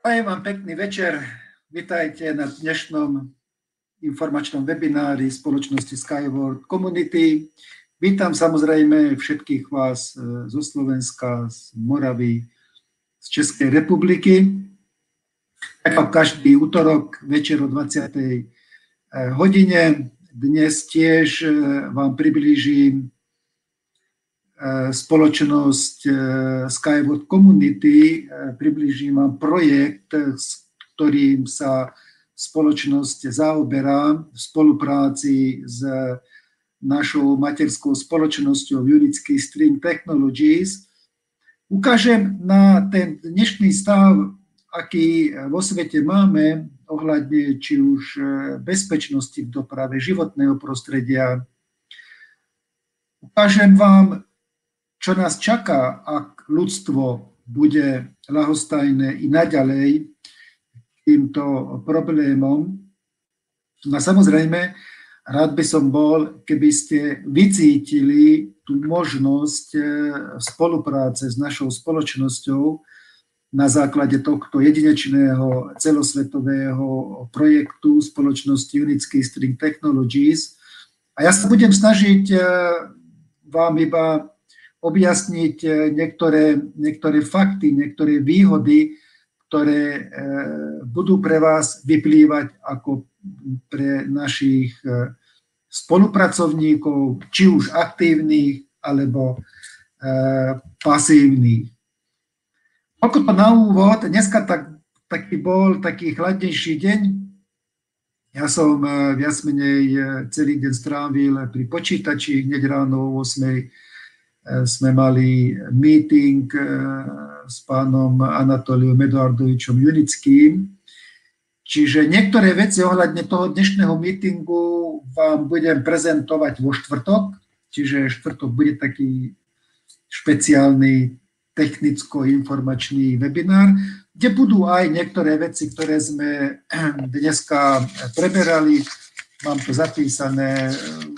Prajem vám pekný večer. Vitajte na dnešnom informačnom webinári spoločnosti Skyward Community. Vítam samozrejme všetkých vás zo Slovenska, z Moravy, z Českej republiky. Ako každý útorok večer o 20. hodine. Dnes tiež vám priblížim spoločnosť Skyward Community, priblížim vám projekt, s ktorým sa spoločnosť zaoberá v spolupráci s našou materskou spoločnosťou Unique String Technologies. Ukážem na ten dnešný stav, aký vo svete máme ohľadne či už bezpečnosti v doprave, životného prostredia. Ukážem vám, čo nás čaká, ak ľudstvo bude ľahostajné i naďalej týmto problémom. A samozrejme, rád by som bol, keby ste vycítili tú možnosť spolupráce s našou spoločnosťou na základe tohto jedinečného celosvetového projektu spoločnosti Unique String Technologies. A ja sa budem snažiť vám iba objasniť niektoré fakty, niektoré výhody, ktoré budú pre vás vyplývať ako pre našich spolupracovníkov, či už aktívnych, alebo pasívnych. Ako to na úvod, dneska bol taký chladnejší deň. Ja som viac menej celý deň strávil pri počítači, hneď ráno o 8:00 sme mali meeting s pánom Anatoliom Eduardovičom Junickým. Čiže niektoré veci ohľadne toho dnešného meetingu vám budem prezentovať vo štvrtok. Čiže štvrtok bude taký špeciálny technicko-informačný webinár, kde budú aj niektoré veci, ktoré sme dneska preberali. Mám to zapísané,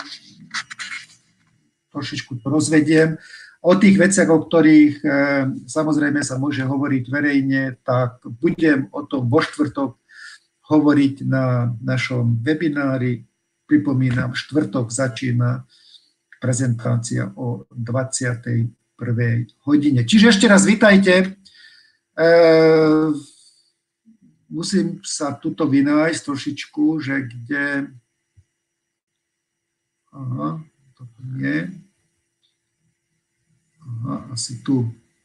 trošičku to rozvediem. O tých veciach, o ktorých samozrejme sa môže hovoriť verejne, tak budem o tom vo štvrtok hovoriť na našom webinári. Pripomínam, štvrtok začína prezentácia o 21. hodine. Čiže ešte raz vítajte. Musím sa tuto vynájsť trošičku, že kde... Aha. Toto nie. Aha, asi tu.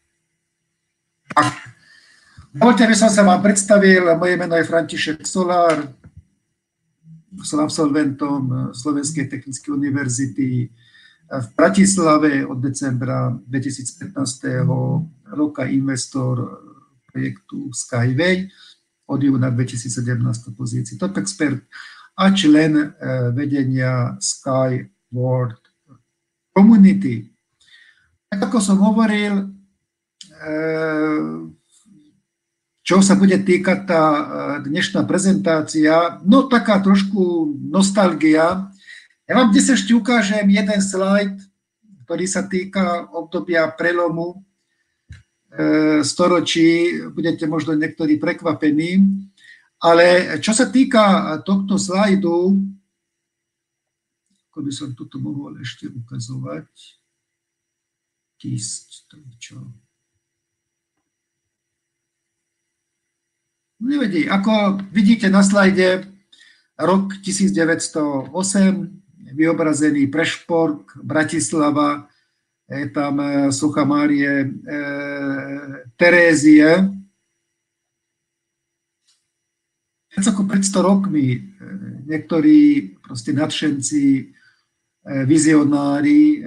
Dovoľte, aby som sa vám predstavil. Moje meno je František Solár. Som absolventom Slovenskej technickej univerzity v Bratislave od decembra 2015. roka, investor projektu Skyway, od júna 2017 pozícii top expert a člen vedenia Skyward Community. Tak ako som hovoril, čo sa bude týkať tá dnešná prezentácia, no taká trošku nostalgia. Ja vám dnes ešte ukážem jeden slajd, ktorý sa týka obdobia prelomu storočí. Budete možno niektorí prekvapení. Ale čo sa týka tohto slajdu, ako by som toto mohol ešte ukazovať, Nevedí. Ako vidíte na slajde, rok 1908, vyobrazený Prešpork, Bratislava, je tam socha Márie Terézie. Viac ako pred 100 rokmi niektorí proste nadšenci, vizionári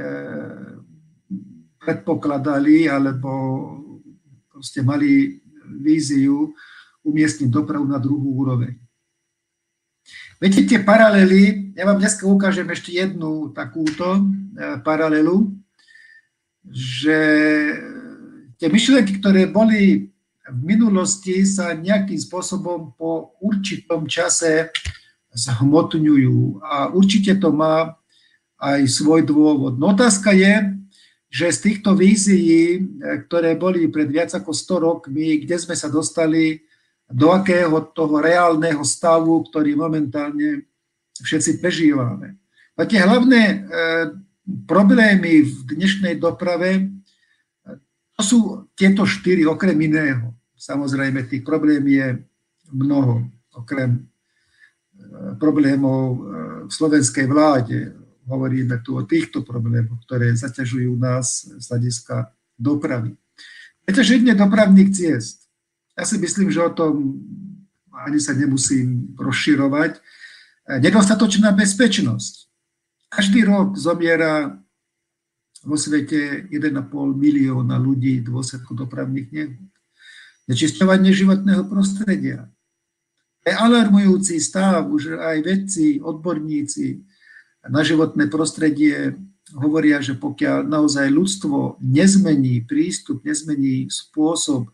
predpokladali alebo proste mali víziu umiestniť dopravu na druhú úroveň. Viete, tie paralely, ja vám dneska ukážem ešte jednu takúto paralelu, že tie myšlienky, ktoré boli v minulosti, sa nejakým spôsobom po určitom čase zhmotňujú a určite to má aj svoj dôvod. No otázka je, že z týchto vízií, ktoré boli pred viac ako 100 rokmi, kde sme sa dostali do akého toho reálneho stavu, ktorý momentálne všetci prežívame. A tie hlavné problémy v dnešnej doprave, to sú tieto 4 okrem iného. Samozrejme, tých problém je mnoho, okrem problémov v slovenskej vláde. Hovoríme tu o týchto problémoch, ktoré zaťažujú nás z hľadiska dopravy. Preťaženie dopravných ciest. Ja si myslím, že o tom ani sa nemusím rozširovať. Nedostatočná bezpečnosť. Každý rok zomiera vo svete 1,5 milióna ľudí v dôsledku dopravných nehôd. Znečisťovanie životného prostredia. Je alarmujúci stav, už aj vedci, odborníci na životné prostredie hovoria, že pokiaľ naozaj ľudstvo nezmení prístup, nezmení spôsob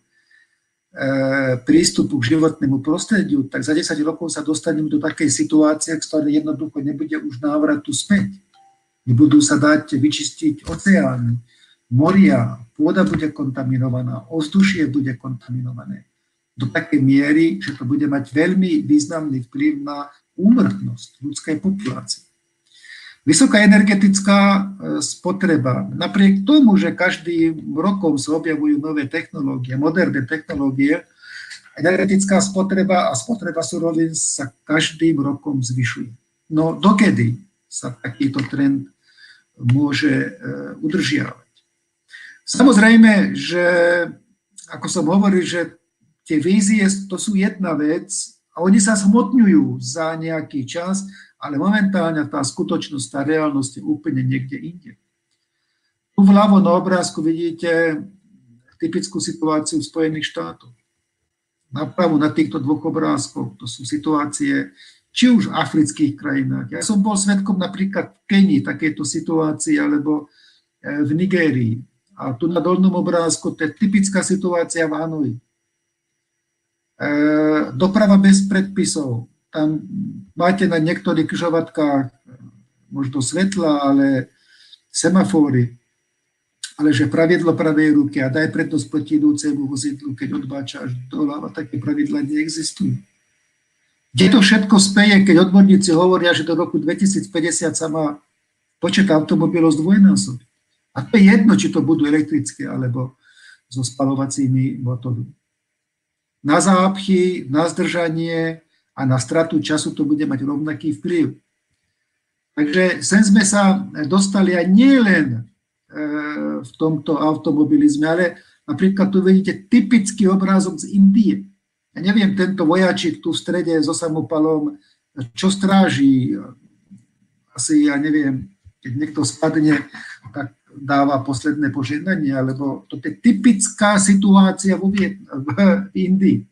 prístupu k životnému prostrediu, tak za 10 rokov sa dostaneme do takej situácie, z ktorej jednoducho nebude už návratu späť. Nebudú sa dať vyčistiť oceány, moria, pôda bude kontaminovaná, ovzdušie bude kontaminované do takej miery, že to bude mať veľmi významný vplyv na úmrtnosť ľudskej populácie. Vysoká energetická spotreba. Napriek tomu, že každým rokom sa objavujú nové technológie, moderné technológie, energetická spotreba a spotreba surovín sa každým rokom zvyšuje. No dokedy sa takýto trend môže udržiavať? Samozrejme, že ako som hovoril, že tie vízie to sú jedna vec a oni sa zhmotňujú za nejaký čas, ale momentálne tá skutočnosť, tá reálnosť je úplne niekde inde. Tu vľavo na obrázku vidíte typickú situáciu v Spojených štátoch. Napravo na týchto 2 obrázkoch to sú situácie či už v afrických krajinách. Ja som bol svedkom napríklad v Kenii takejto situácii alebo v Nigérii. A tu na dolnom obrázku to je typická situácia v Hanoji. Doprava bez predpisov. Tam máte na niektorých križovatkách možno svetla, ale semafóry, ale že pravidlo pravej ruky a daj prednosť proti idúcemu vozidlu, keď odbáčaš doľava, také pravidla neexistujú. Kde to všetko speje, keď odborníci hovoria, že do roku 2050 sa má počet automobilov zdvojnásobiť. A to je jedno, či to budú elektrické alebo so spaľovacími motormi. Na zápchy, na zdržanie a na stratu času to bude mať rovnaký vplyv. Takže sem sme sa dostali aj nielen v tomto automobilizme, ale napríklad tu vidíte typický obrázok z Indie. Ja neviem, tento vojačik tu v strede so samopalom, čo stráži. Asi, ja neviem, keď niekto spadne, tak dáva posledné požehnanie, alebo to je typická situácia v Indii.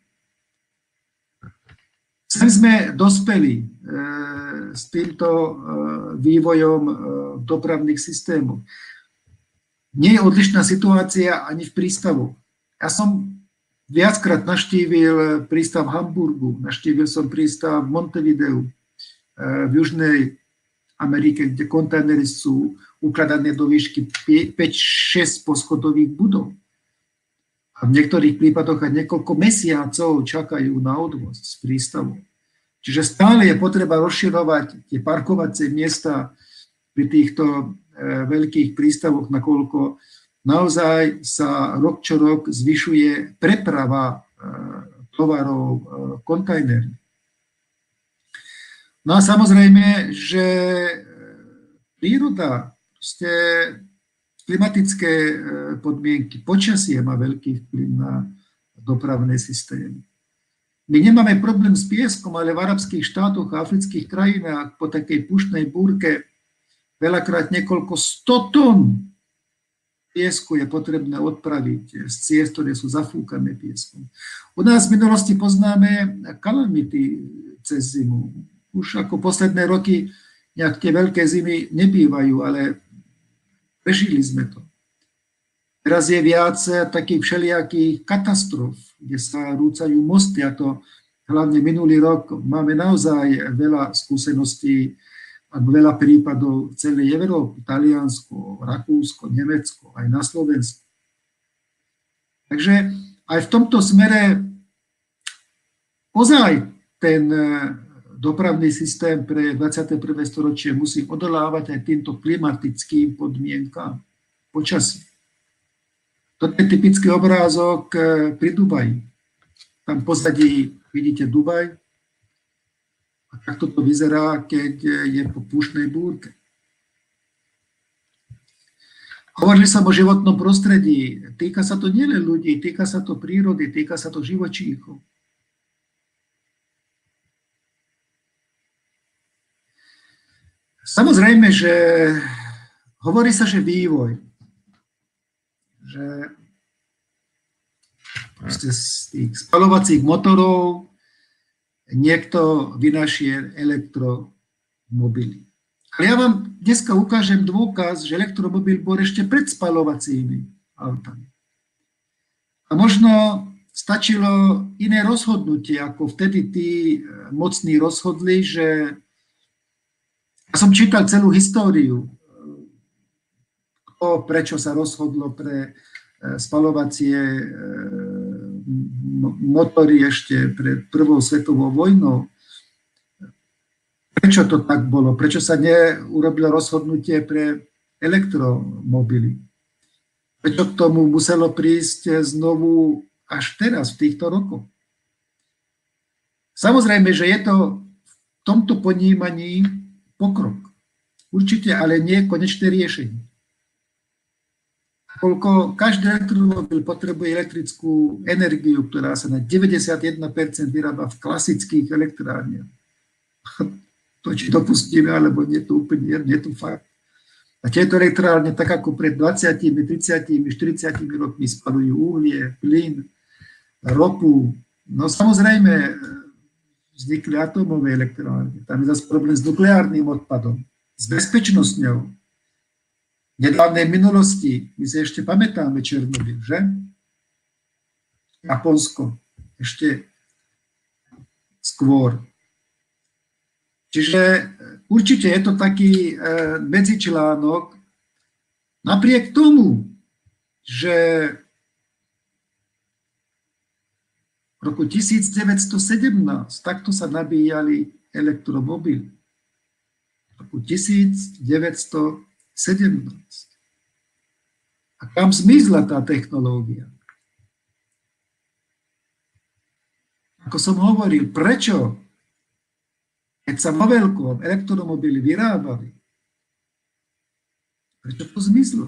Sem sme dospeli s týmto vývojom dopravných systémov. Nie je odlišná situácia ani v prístavoch. Ja som viackrát navštívil prístav v Hamburgu, navštívil som prístav v Montevideu, v Južnej Amerike, kde kontajnery sú ukladané do výšky 5-6 poschodových budov. A v niektorých prípadoch aj niekoľko mesiacov čakajú na odvoz z prístavu. Čiže stále je potreba rozširovať tie parkovacie miesta pri týchto veľkých prístavoch, nakoľko naozaj sa rok čo rok zvyšuje preprava tovarov kontajnermi. No a samozrejme, že príroda, klimatické podmienky, počasie má veľký vplyv na dopravné systémy. My nemáme problém s pieskom, ale v arabských štátoch a afrických krajinách po takej puštnej búrke veľakrát niekoľko 100 tón piesku je potrebné odpraviť z ciest, ktoré sú zafúkané pieskom. U nás v minulosti poznáme kalamity cez zimu. Už ako posledné roky nejak tie veľké zimy nebývajú, ale prežili sme to. Teraz je viac takých všelijakých katastrof, kde sa rúcajú mosty, a to hlavne minulý rok máme naozaj veľa skúseností a veľa prípadov v celej Európe, Taliansko, Rakúsko, Nemecko, aj na Slovensku. Takže aj v tomto smere ozaj ten dopravný systém pre 21. storočie musí odolávať aj týmto klimatickým podmienkám počasí. Toto je typický obrázok pri Dubaji. Tam pozadí vidíte Dubaj. A takto to vyzerá, keď je po púštnej búrke. Hovorili som o životnom prostredí. Týka sa to nielen ľudí, týka sa to prírody, týka sa to živočíchov. Samozrejme, že hovorí sa, že vývoj, že proste z tých spaľovacích motorov niekto vynašie elektromobily. Ale ja vám dneska ukážem dôkaz, že elektromobil bol ešte pred spaľovacími autami. A možno stačilo iné rozhodnutie, ako vtedy tí mocní rozhodli, že ja som čítal celú históriu, prečo sa rozhodlo pre spaľovacie motory ešte pred prvou svetovou vojnou. Prečo to tak bolo? Prečo sa neurobilo rozhodnutie pre elektromobily? Prečo k tomu muselo prísť znovu až teraz, v týchto rokoch? Samozrejme, že je to v tomto ponímaní pokrok. Určite, ale nie konečné riešenie. Koľko každý elektromobil potrebuje elektrickú energiu, ktorá sa na 91% vyrába v klasických elektrárniach. To, či dopustíme, alebo nie, to úplne nie je to fakt. A tieto elektrárne, tak ako pred 20, 30, 40 rokmi spalujú uhlie, plyn, ropu. No samozrejme, vznikli atómové elektrárne. Tam je zase problém s nukleárnym odpadom, s bezpečnosťou. V nedávnej minulosti, my si ešte pamätáme Černobyl, že? Japonsko, ešte skôr. Čiže určite je to taký medzičlánok. Napriek tomu, že v roku 1917 takto sa nabíjali elektromobily. V roku 1917. A kam zmizla tá technológia? Ako som hovoril, prečo? Keď sa vo veľkom elektromobily vyrábali, prečo to zmizlo?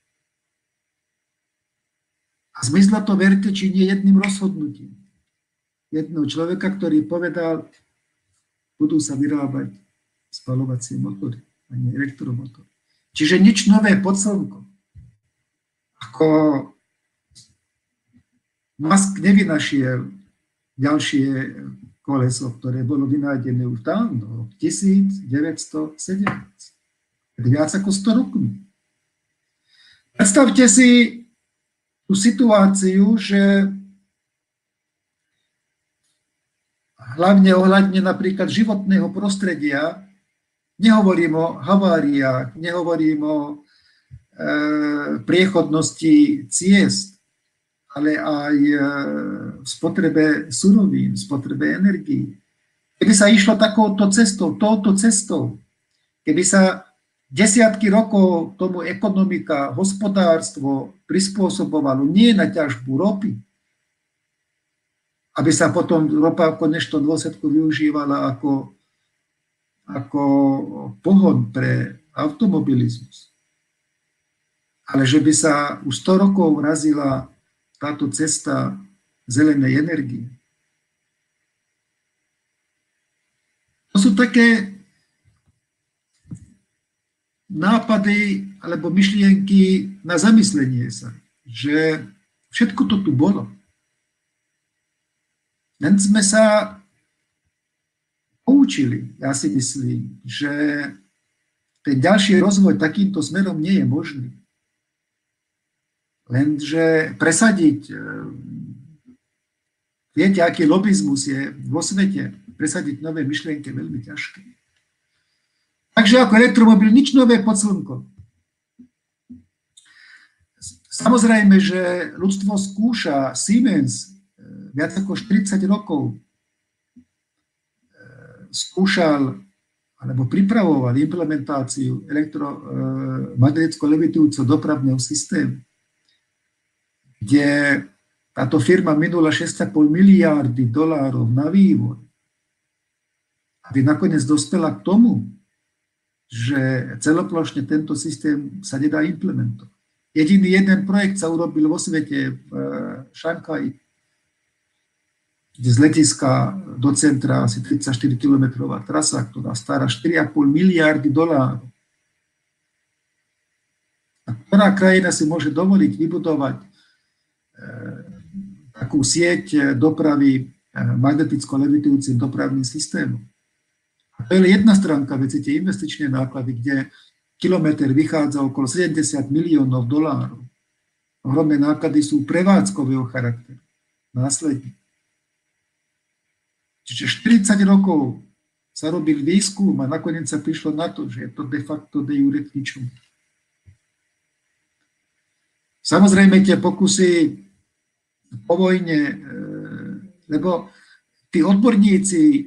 A zmizlo to, verte, či nie jedným rozhodnutím. Jedného človeka, ktorý povedal, budú sa vyrábať spaľovacie motory, a nie elektromotory. Čiže nič nové pod slnkom. Ako Musk nevynašiel ďalšie koleso, ktoré bolo vynájdené už dávno, v 1917. Viac ako 100 rokov. Predstavte si tú situáciu, že hlavne ohľadne napríklad životného prostredia, nehovorím o haváriách, nehovorím o priechodnosti ciest, ale aj v spotrebe surovín, v spotrebe energií. Keby sa išlo touto cestou, keby sa desiatky rokov tomu ekonomika, hospodárstvo prispôsobovalo nie na ťažbu ropy, aby sa potom ropa v konečnom dôsledku využívala ako pohon pre automobilizmus. Ale že by sa už 100 rokov razila táto cesta zelenej energie. To sú také nápady alebo myšlienky na zamyslenie sa, že všetko to tu bolo. Len sme sa poučili, ja si myslím, že ten ďalší rozvoj takýmto smerom nie je možný. Lenže presadiť, viete, aký lobizmus je vo svete, presadiť nové myšlienky je veľmi ťažké. Takže ako elektromobil, nič nové pod slnkom. Samozrejme, že ľudstvo skúša, Siemens viac ako 40 rokov skúšal alebo pripravoval implementáciu elektromagnetického levitujúceho dopravného systému, kde táto firma minula 6,5 miliardy dolárov na vývoj, aby nakoniec dospela k tomu, že celoplošne tento systém sa nedá implementovať. Jediný jeden projekt sa urobil vo svete v Šanghaji, kde z letiska do centra asi 34-kilometrová trasa, ktorá stará 4,5 miliardy dolárov. A ktorá krajina si môže dovoliť vybudovať takú sieť dopravy magneticko-levitujúcim dopravným systémom? A to je jedna stránka veci, tie investičné náklady, kde kilometr vychádza okolo 70 miliónov dolárov. Ohromné náklady sú prevádzkového charakteru. Následne. Čiže 40 rokov sa robil výskum a nakoniec sa prišlo na to, že je to de facto de jure k ničomu. Samozrejme tie pokusy po vojne, lebo tí odborníci,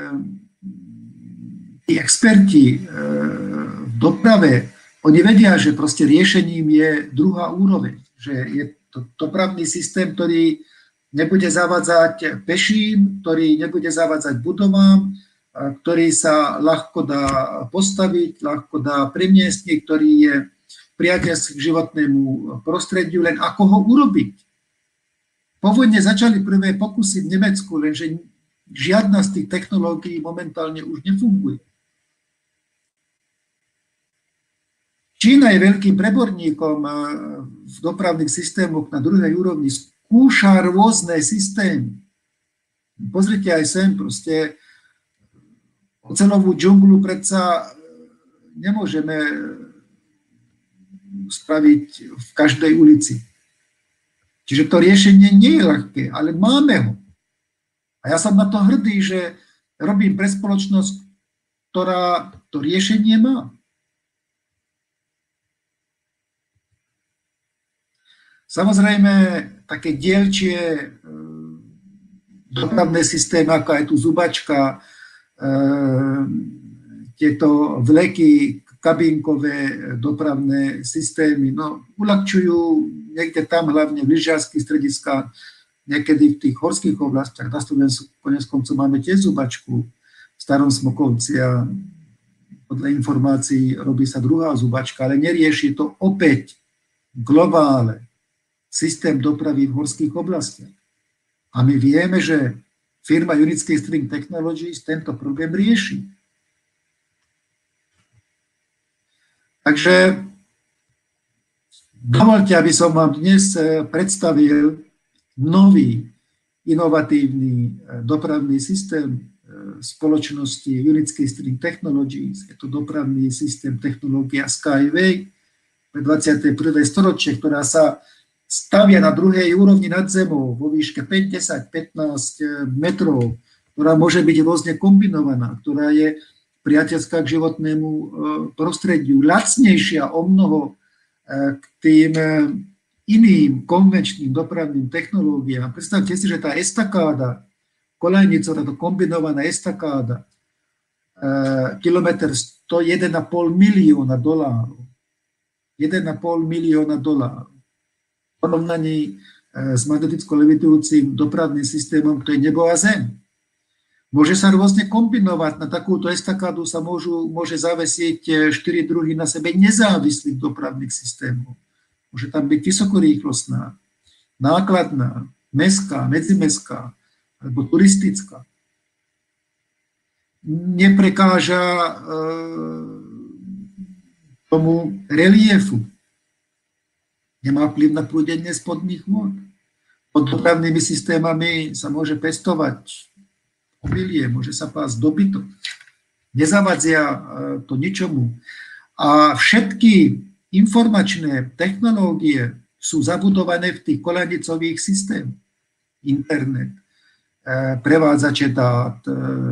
tí experti v doprave, oni vedia, že proste riešením je druhá úroveň, že je to dopravný systém, ktorý nebude zavádzať peším, ktorý nebude zavádzať budovám, ktorý sa ľahko dá postaviť, ľahko dá premiestniť, ktorý je priateľský k životnému prostrediu, len ako ho urobiť. Po vojne začali prvé pokusy v Nemecku, lenže žiadna z tých technológií momentálne už nefunguje. Čína je veľkým preborníkom v dopravných systémoch na druhej úrovni, skúša rôzne systémy. Pozrite aj sem, proste oceľovú džunglu predsa nemôžeme spraviť v každej ulici. Čiže to riešenie nie je ľahké, ale máme ho. A ja som na to hrdý, že robím pre spoločnosť, ktorá to riešenie má. Samozrejme, také dielčie dopravné systémy, ako aj tu zubačka, tieto vleky, kabínkové dopravné systémy, no, uľahčujú niekde tam, hlavne v lyžiarských strediskách, niekedy v tých horských oblastiach. Na Slovensku konec koncov máme tiež zubačku v Starom Smokovci a podľa informácií robí sa druhá zubačka, ale nerieši to opäť globálne systém dopravy v horských oblastiach. A my vieme, že firma United String Technologies tento problém rieši. Takže dovoľte, aby som vám dnes predstavil nový, inovatívny dopravný systém spoločnosti United String Technologies. Je to dopravný systém technológia Skyway pre 21. storočie, ktorá sa stavia na druhej úrovni nad zemou vo výške 5, 10, 15 metrov, ktorá môže byť rôzne kombinovaná, ktorá je priateľská k životnému prostrediu, lacnejšia o mnoho k tým iným konvenčným dopravným technológiám. Predstavte si, že tá estakáda, kolejnica, táto kombinovaná estakáda, kilometr stojí $1,5 milióna. 1,5 milióna dolárov. V porovnaní s magneticko-levitujúcim dopravným systémom, to je nebo a zem. Môže sa rôzne kombinovať. Na takúto estakádu sa môže zavesiť 4 druhy na sebe nezávislých dopravných systémov. Môže tam byť vysokorýchlostná, nákladná, mestská, medzimestská alebo turistická. Neprekáža tomu reliefu. Nemá vplyv na prúdenie spodných vôd. Pod dopravnými systémami sa môže pestovať obilie, môže sa pásť dobytok. Nezavadzia to ničomu. A všetky informačné technológie sú zabudované v tých koľanicových systémoch. Internet, prevádzače dát,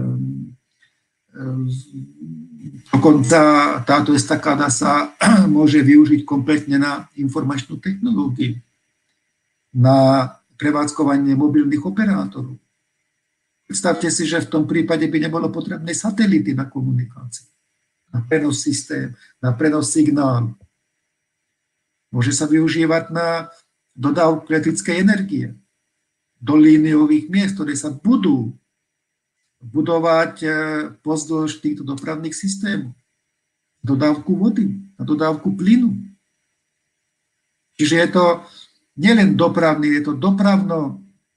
dokonca táto estakáda sa môže využiť kompletne na informačnú technológiu, na prevádzkovanie mobilných operátorov. Predstavte si, že v tom prípade by nebolo potrebné satelity na komunikáciu, na prenos systém, na prenos signálu. Môže sa využívať na dodávku elektrickej energie do líniových miest, ktoré sa budú budovať pozdĺž týchto dopravných systémov. Dodávku vody, na dodávku plynu. Čiže je to nielen dopravný, je to dopravno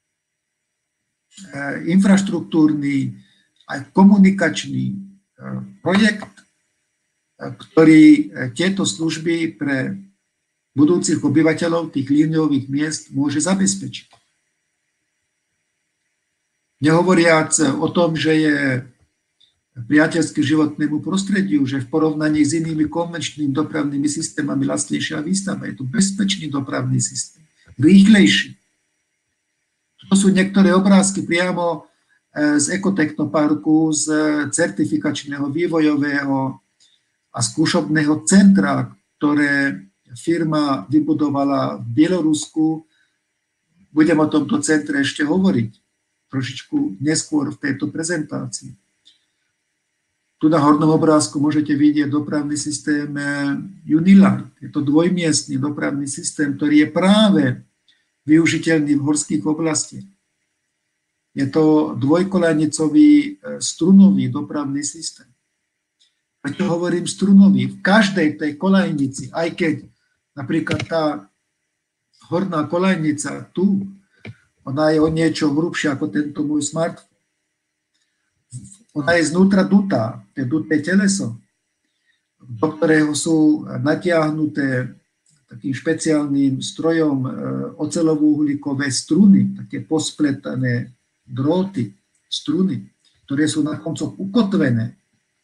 infraštruktúrny aj komunikačný projekt, ktorý tieto služby pre budúcich obyvateľov tých líniových miest môže zabezpečiť. Nehovoriac o tom, že je priateľský životnému prostrediu, že v porovnaní s inými konvenčnými dopravnými systémami lacnejšia výstava. Je to bezpečný dopravný systém, rýchlejší. To sú niektoré obrázky priamo z Ekotechnoparku, z certifikačného, vývojového a skúšobného centra, ktoré firma vybudovala v Bielorusku. Budem o tomto centre ešte hovoriť trošičku neskôr v tejto prezentácii. Tu na hornom obrázku môžete vidieť dopravný systém Unilight. Je to dvojmiestny dopravný systém, ktorý je práve využiteľný v horských oblastiach. Je to dvojkolajnicový strunový dopravný systém. Prečo hovorím strunový? V každej tej kolajnici, aj keď napríklad tá horná kolajnica tu, ona je o niečo hrubšia ako tento môj smartfón. Ona je znútra dutá, to je duté teleso, do ktorého sú natiahnuté takým špeciálnym strojom ocelovo-uhlíkové struny, také pospletané dróty, struny, ktoré sú na koncoch ukotvené.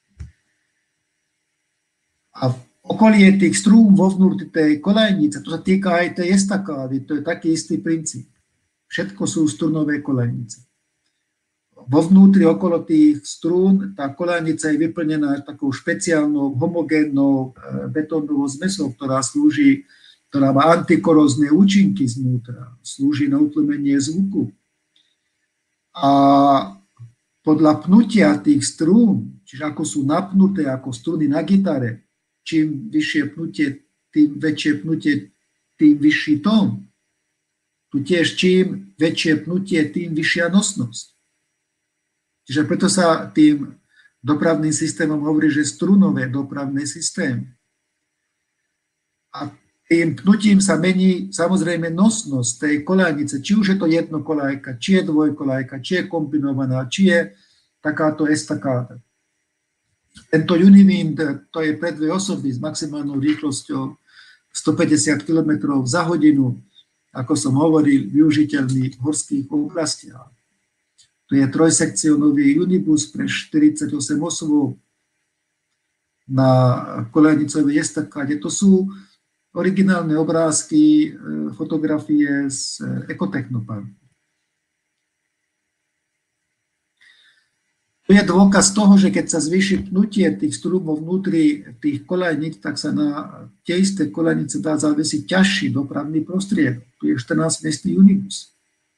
A v okolí tých strún vo vnútri tej kolajnice, to sa týka aj tej estakády, to je taký istý princíp. Všetko sú strunové kolajnice. Vo vnútri okolo tých strún tá kolajnica je vyplnená takou špeciálnou homogénnou betónovou zmesou, ktorá má antikorózne účinky znútra, slúži na utlmenie zvuku. A podľa pnutia tých strún, čiže ako sú napnuté ako struny na gitare, čím vyššie pnutie, tým väčšie pnutie, tým vyšší tón. Tu tiež čím väčšie pnutie, tým vyššia nosnosť. Čiže preto sa tým dopravným systémom hovorí, že strunové dopravné systémy. A tým pnutím sa mení samozrejme nosnosť tej kolajnice, či už je to jednokolajka, či je dvojkolajka, či je kombinovaná, či je takáto estakáda. Tento Uniwind, to je pre dve osoby s maximálnou rýchlosťou 150 km za hodinu, ako som hovoril, využiteľný v horských oblastiach. To je trojsekcionový unibus pre 48 osôb na kolajnicovej estakáde. To sú originálne obrázky, fotografie z Ekotechnoparku. To je dôkaz toho, že keď sa zvýši pnutie tých strúmov vnútri tých kolajnic, tak sa na tie isté kolajnice dá zavesiť ťažší dopravný prostriedok. Tu je 14-miestny unibus.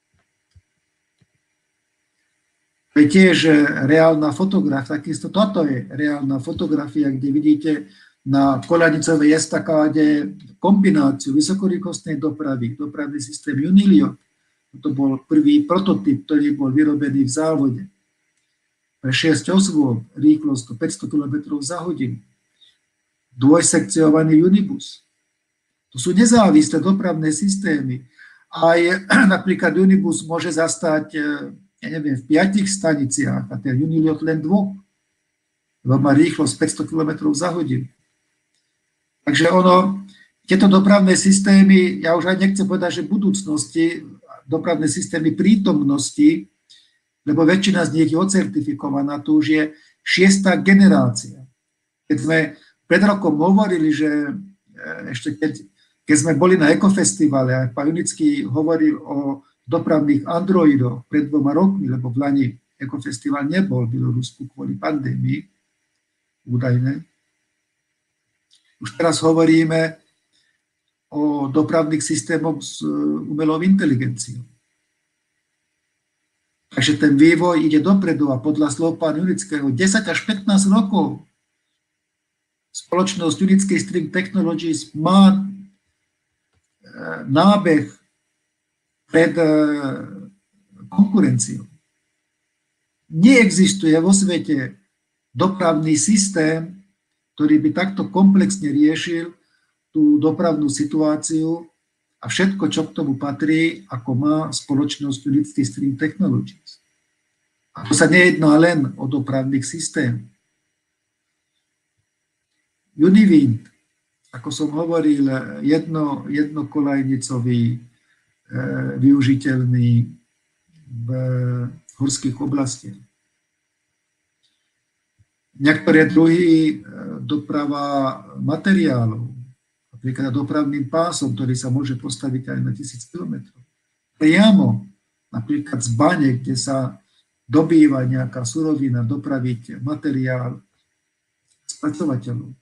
To je tiež reálna fotografia, takisto toto je reálna fotografia, kde vidíte na koľanicovej estakáde kombináciu vysokorýchlostnej dopravy, dopravný systém Uniliot. To bol prvý prototyp, ktorý bol vyrobený v závode. Pre 6 osôb rýchlosť 500 km za hodinu. Dvojsekciovaný unibus. To sú nezávislé dopravné systémy. Aj napríklad unibus môže zastať v 5 staniciach a ten Uniliot len 2, lebo má rýchlosť 500 km za hodinu. Takže tieto dopravné systémy, ja už aj nechcem povedať, že v budúcnosti, dopravné systémy prítomnosti, lebo väčšina z nich je ocertifikovaná, to už je 6. generácia. Keď sme pred rokom hovorili, že ešte keď sme boli na Ekofestivale, aj pán Junický hovoril o dopravných androidoch pred 2 rokmi, lebo v Lani Ekofestival nebol v Bielorusku kvôli pandémii, údajne. Už teraz hovoríme o dopravných systémoch s umelou inteligenciou. Takže ten vývoj ide dopredu a podľa slov pána Jurického 10 až 15 rokov spoločnosť Unickej String Technologies má nábeh pred konkurenciou. Neexistuje vo svete dopravný systém, ktorý by takto komplexne riešil tú dopravnú situáciu a všetko, čo k tomu patrí, ako má spoločnosť Unickej String Technologies. A to sa nejedná len o dopravných systém. Univind, ako som hovoril, jednokolajnicový, využiteľný v horských oblastiach. Niektoré druhy doprava materiálov, napríklad dopravným pásom, ktorý sa môže postaviť aj na 1000 km. Priamo, napríklad z bane, kde sa dobýva nejaká surovina, dopraviť materiál spracovateľov.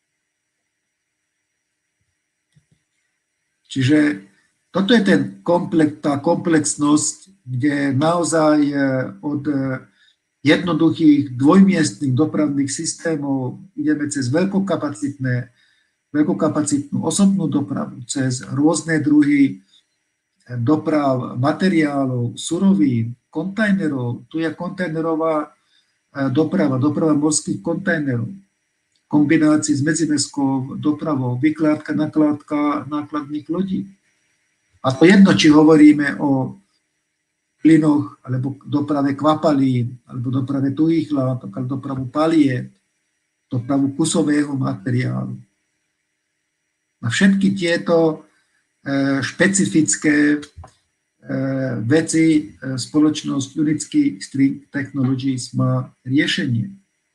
Čiže toto je tá komplexnosť, kde naozaj od jednoduchých dvojmiestnych dopravných systémov ideme cez veľkokapacitnú osobnú dopravu, cez rôzne druhy doprav, materiálov, surovín, kontajnerov. Tu je kontajnerová doprava morských kontajnerov, kombinácii s medzimestskou dopravou, vykládka, nakládka nákladných lodí. A to jedno, či hovoríme o plynoch, alebo doprave kvapalín, alebo doprave tuhých látok, alebo dopravu paliet, dopravu kusového materiálu. Na všetky tieto špecifické veci spoločnosť Unickej String Technologies má riešenie.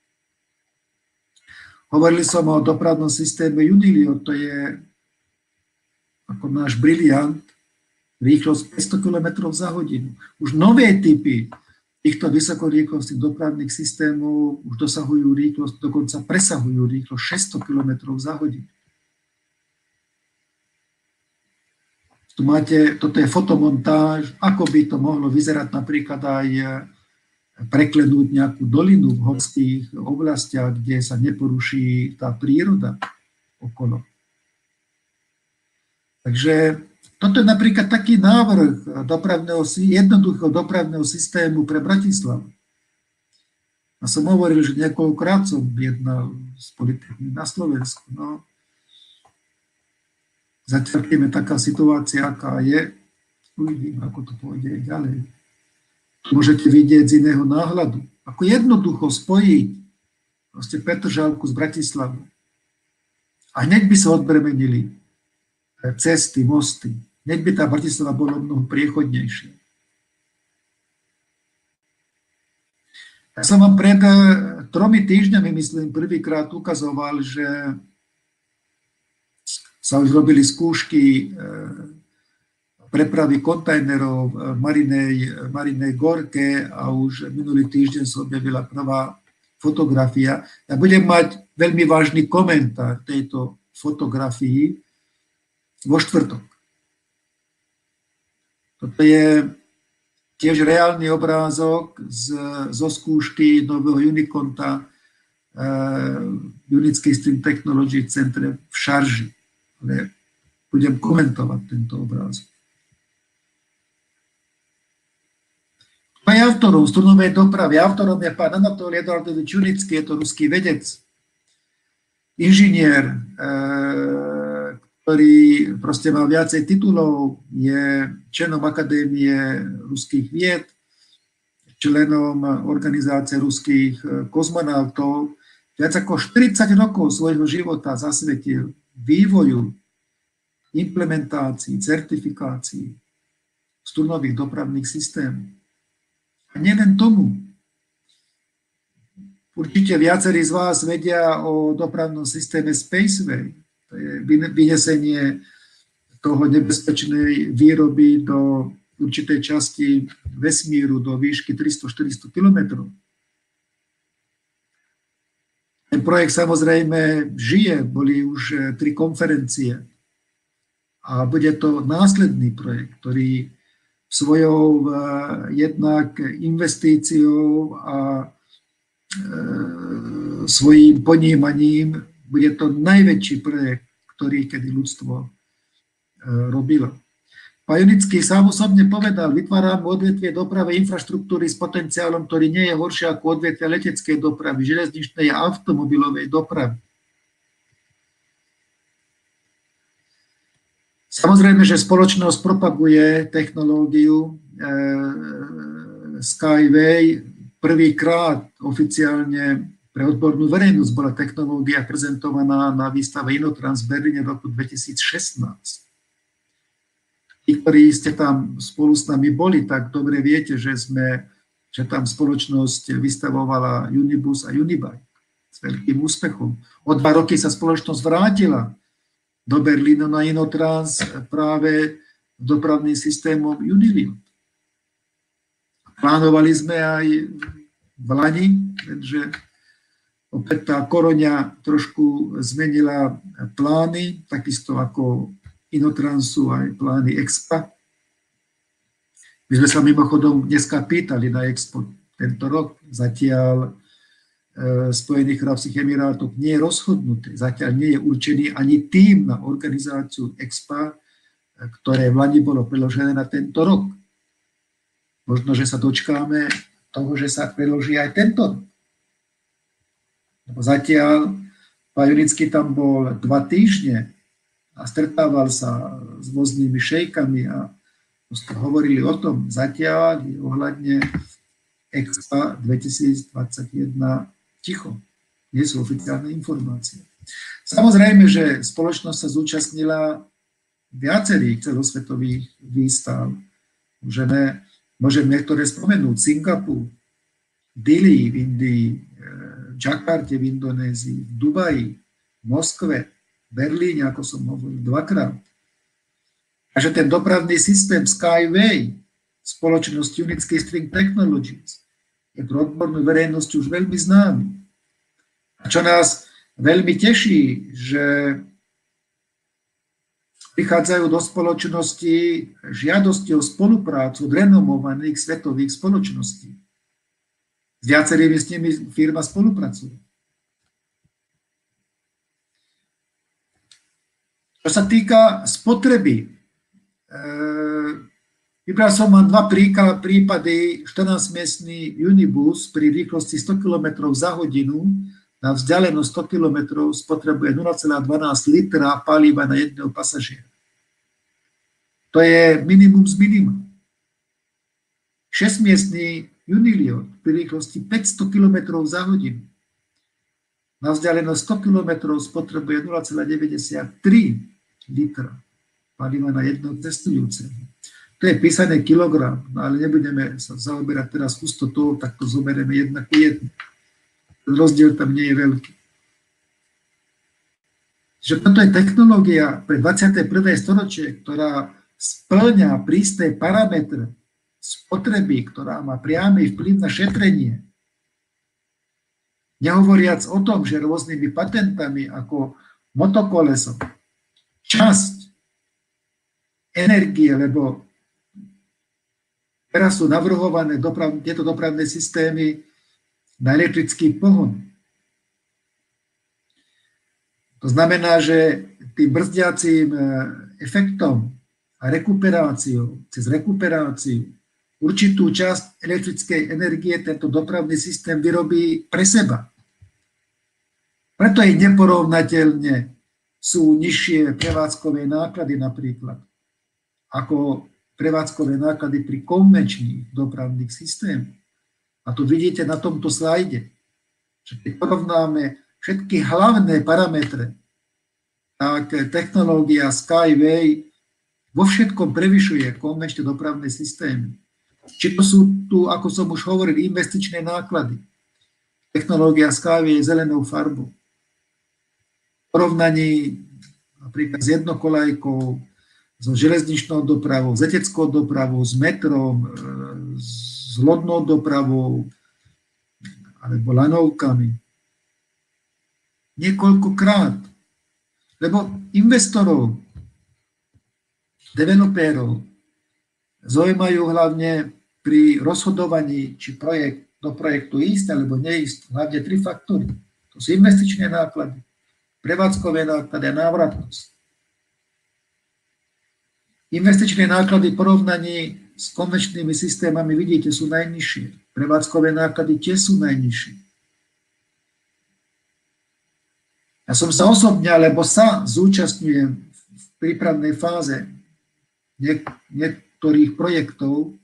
Hovorili som o dopravnom systéme Unilio, to je ako náš briliant, rýchlosť 500 km za hodinu. Už nové typy týchto vysokorýchlostných dopravných systémov už dosahujú rýchlosť, dokonca presahujú rýchlosť 600 km za hodinu. Tu máte, toto je fotomontáž, ako by to mohlo vyzerať napríklad aj preklenúť nejakú dolinu v horských oblastiach, kde sa neporuší tá príroda okolo. Takže toto je napríklad taký návrh jednoduchého dopravného systému pre Bratislavu. A som hovoril, že niekoľkokrát som jednal s politikmi na Slovensku. No, zatiaľ je taká situácia, aká je. Uvidím, ako to pôjde ďalej. Môžete vidieť z iného náhľadu. Ako jednoducho spojiť proste Petržalku s Bratislavou. A hneď by sa odbremenili cesty, mosty. Hneď by tá Bratislava bola mnoho priechodnejšia. Ja som vám pred 3 týždňami, myslím, prvýkrát ukazoval, že sa už robili skúšky prepravy kontajnerov v Marinej Gorke a už minulý týždeň sa objavila prvá fotografia. Ja budem mať veľmi vážny komentár tejto fotografii vo štvrtok. Toto je tiež reálny obrázok zo skúšky nového Unikonta Unickej String Technology centre v Šarži. Ale budem komentovať tento obrázok. Aj autorom strunovej dopravy. Autorom je pán Anatol Eduardovič Unický, je to ruský vedec, inžinier, ktorý proste má viacej titulov, je členom Akadémie ruských vied, členom organizácie ruských kozmonautov. Viac ako 40 rokov svojho života zasvetil vývoju, implementácii, certifikácii strunových dopravných systémov. A nielen tomu. Určite viacerí z vás vedia o dopravnom systéme Spaceway. To je vynesenie toho nebezpečnej výroby do určitej časti vesmíru do výšky 300-400 km. Ten projekt samozrejme žije, boli už 3 konferencie a bude to následný projekt, ktorý svojou jednak investíciou a svojím ponímaním bude to najväčší projekt, ktorý kedy ľudstvo robilo. Pajonický sám osobne povedal, vytvárame odvetvie dopravy infraštruktúry s potenciálom, ktorý nie je horšie ako odvetvie leteckej dopravy, železničnej a automobilovej dopravy. Samozrejme, že spoločnosť propaguje technológiu Skyway. Prvýkrát oficiálne pre odbornú verejnosť bola technológia prezentovaná na výstave Inotrans v Berlíne v roku 2016. Tí, ktorí ste tam spolu s nami boli, tak dobre viete, že tam spoločnosť vystavovala Unibus a Unibike s veľkým úspechom. O 2 roky sa spoločnosť vrátila do Berlína na Inotrans práve dopravným systémom Unilift. Plánovali sme aj v Lani, keďže opäť tá koroňa trošku zmenila plány, takisto ako Inotransu aj plány Expa. My sme sa mimochodom dneska pýtali na Expo tento rok. Zatiaľ Spojených arabských emirátoch nie je rozhodnuté. Zatiaľ nie je určený ani tým na organizáciu Expa, ktoré v Lani bolo preložené na tento rok. Možno, že sa dočkáme toho, že sa preloží aj tento rok. Lebo zatiaľ Pajonický tam bol 2 týždne a stretával sa s rôznymi šejkami a hovorili o tom zatiaľ ohľadne Expa 2021 ticho. Nie sú oficiálne informácie. Samozrejme, že spoločnosť sa zúčastnila viacerých celosvetových výstav. Môžem niektoré spomenúť. Singapur, Dili v Indii, Džakarte v Indonézii, v Dubaji, v Moskve, Berlíne, ako som hovoril, 2-krát. Takže ten dopravný systém Skyway spoločnosti Unitsky String Technologies je pro odbornú verejnosť už veľmi známy. A čo nás veľmi teší, že prichádzajú do spoločnosti žiadosti o spoluprácu od renomovaných svetových spoločností. S viacerými s nimi firma spolupracuje. Čo sa týka spotreby, vybral som vám 2 prípady, 14-miestny Unibus pri rýchlosti 100 km za hodinu na vzdialenosť 100 km spotrebuje 0,12 litra paliva na jedného pasažiera. To je minimum z minima. 6-miestny Uniliot pri rýchlosti 500 km za hodinu na vzdialenosť 100 km spotrebuje 0,93 litra paliva na jedného cestujúceho. To je písané kilogram, no ale nebudeme sa zaoberať teraz hustotou, tak to zoberieme 1:1. Rozdiel tam nie je veľký. Že toto je technológia pre 21. storočie, ktorá spĺňa prísne parametre spotreby, ktorá má priamy vplyv na šetrenie. Nehovoriac o tom, že rôznymi patentami ako motokoleso, časť energie, lebo teraz sú navrhované tieto dopravné systémy na elektrický pohon. To znamená, že tým brzdiacím efektom a rekuperáciou, cez rekuperáciu, určitú časť elektrickej energie tento dopravný systém vyrobí pre seba. Preto je neporovnateľne sú nižšie prevádzkové náklady napríklad, ako prevádzkové náklady pri konvenčných dopravných systémoch. A tu vidíte na tomto slajde, že keď porovnáme všetky hlavné parametre, tak technológia Skyway vo všetkom prevyšuje konvenčné dopravné systémy. Či to sú tu, ako som už hovoril, investičné náklady. Technológia Skyway je zelenou farbou. V porovnaní napríklad s jednokolajkou, so železničnou dopravou, s leteckou dopravou, s metrom, s lodnou dopravou alebo lanovkami. Niekoľkokrát. Lebo investorov, developérov Zaujímajú hlavne pri rozhodovaní, či do projektu ísť alebo neísť, hlavne 3 faktory. To sú investičné náklady, prevádzkové náklady a návratnosť. Investičné náklady v porovnaní s konvenčnými systémami, vidíte, sú najnižšie. Prevádzkové náklady tiež sú najnižšie. Ja som sa osobne, alebo sa zúčastňujem v prípravnej fáze niektorých projektov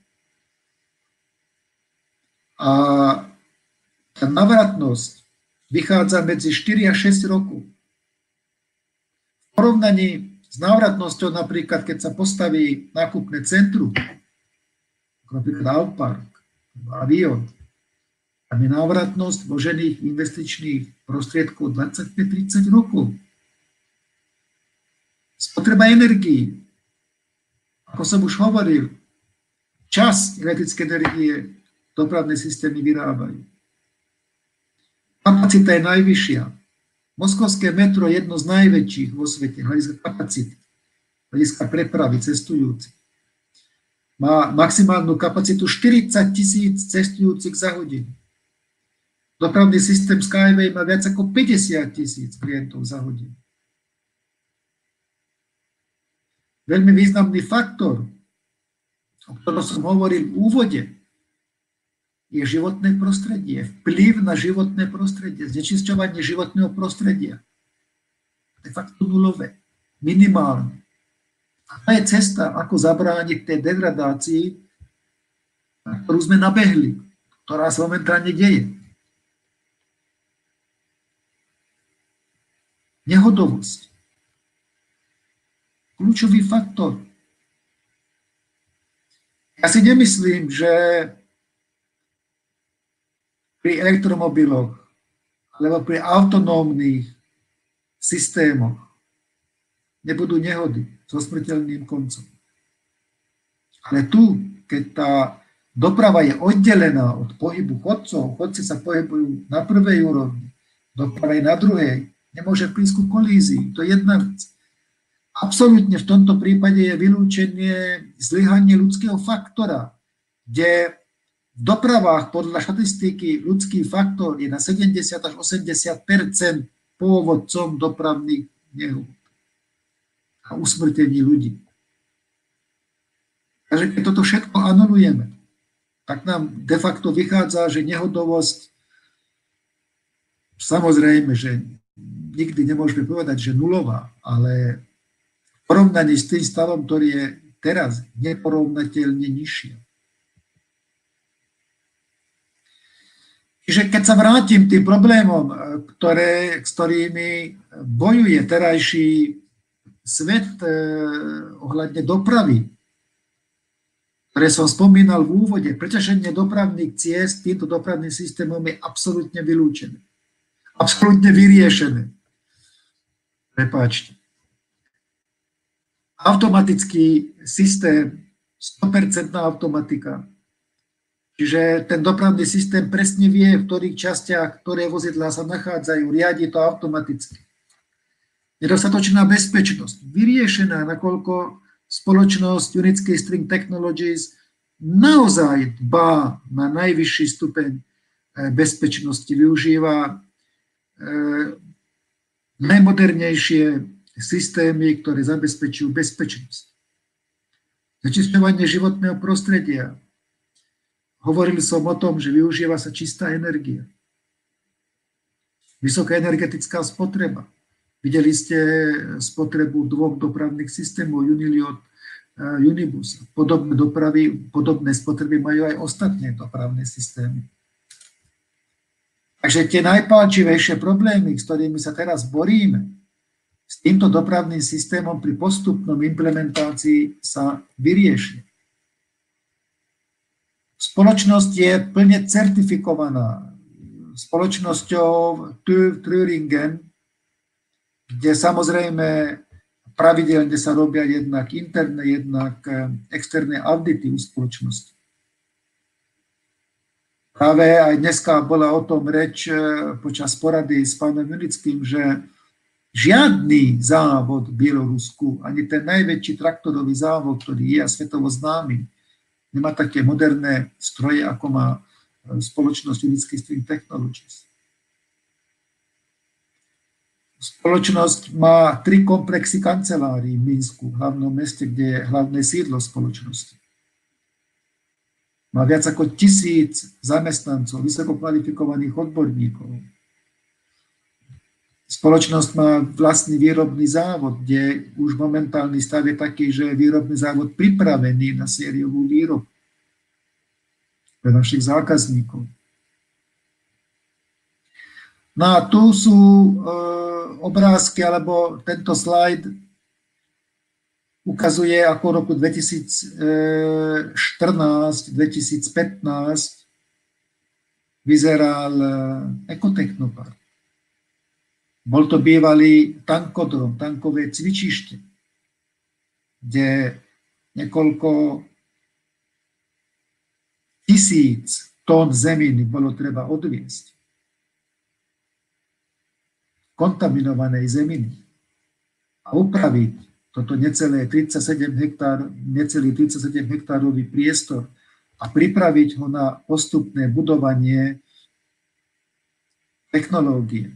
a tá návratnosť vychádza medzi 4 a 6 rokov. V porovnaní s návratnosťou napríklad, keď sa postaví nákupné centrum, napríklad Alpark, Avion, tam je návratnosť vložených investičných prostriedkov 25-30 rokov. Spotreba energií. Ako som už hovoril, časť elektrické energie dopravné systémy vyrábajú. Kapacita je najvyššia. Moskovské metro je jedno z najväčších vo svete, hľadiska kapacity, hľadiska prepravy cestujúcich. Má maximálnu kapacitu 40 000 cestujúcich za hodinu. Dopravný systém Skyway má viac ako 50 000 klientov za hodinu. Veľmi významný faktor, o ktorom som hovoril v úvode, je životné prostredie, vplyv na životné prostredie, znečisťovanie životného prostredia. De facto nulové, minimálne. A to je cesta, ako zabrániť tej degradácii, na ktorú sme nabehli, ktorá sa momentálne deje. Nehodovosť. Kľúčový faktor. Ja si nemyslím, že pri elektromobiloch alebo pri autonómnych systémoch nebudú nehody so smrteľným koncom. Ale tu, keď tá doprava je oddelená od pohybu chodcov, chodci sa pohybujú na prvej úrovni, doprava je na druhej, nemôže prísť ku kolízii. To je jedna vec. Absolútne v tomto prípade je vylúčenie zlyhanie ľudského faktora, kde v dopravách podľa štatistiky ľudský faktor je na 70 až 80% pôvodcom dopravných nehôd a usmrtení ľudí. Takže keď toto všetko anulujeme, tak nám de facto vychádza, že nehodovosť, samozrejme, že nikdy nemôžeme povedať, že nulová, ale v porovnaní s tým stavom, ktorý je teraz, neporovnateľne nižšia. Čiže keď sa vrátim k tým problémom, s ktorými bojuje terajší svet ohľadne dopravy, ktoré som spomínal v úvode, preťaženie dopravných ciest týmto dopravným systémom je absolútne vylúčené. Absolútne vyriešené. Prepáčte. Automatický systém, 100% automatika. Čiže ten dopravný systém presne vie, v ktorých častiach, ktoré vozidlá sa nachádzajú, riadi to automaticky. Nedostatočná bezpečnosť, vyriešená, nakoľko spoločnosť United String Technologies naozaj dbá na najvyšší stupeň bezpečnosti, využíva najmodernejšie systémy, ktoré zabezpečujú bezpečnosť. Znečisťovanie životného prostredia. Hovoril som o tom, že využíva sa čistá energia. Vysoká energetická spotreba. Videli ste spotrebu 2 dopravných systémov, Uniliot, Unibus. Podobné spotreby majú aj ostatné dopravné systémy. Takže tie najpálčivejšie problémy, s ktorými sa teraz boríme, s týmto dopravným systémom pri postupnom implementácii sa vyriešia. Spoločnosť je plne certifikovaná spoločnosťou TÜV Thüringen, kde samozrejme pravidelne sa robia jednak interné, jednak externé audity u spoločnosti. Práve aj dneska bola o tom reč počas porady s pánom Junickým, že žiadny závod v Bielorusku, ani ten najväčší traktorový závod, ktorý je svetovo známy, Nemá také moderné stroje, ako má spoločnosť Unický String Technologies. Spoločnosť má 3 komplexy kancelárií v Minsku, v hlavnom meste, kde je hlavné sídlo spoločnosti. Má viac ako 1000 zamestnancov, vysoko kvalifikovaných odborníkov. Spoločnosť má vlastný výrobný závod, kde už momentálny stav je taký, že je výrobný závod pripravený na sériovú výrobu pre našich zákazníkov. No a tu sú obrázky, alebo tento slajd ukazuje, ako v roku 2014-2015 vyzeral Ekotechnopark. Bol to bývalý tankodrom, tankové cvičište, kde niekoľko tisíc tón zeminy bolo treba odviesť. Kontaminovanej zeminy a upraviť toto necelý 37 hektárový priestor a pripraviť ho na postupné budovanie technológie.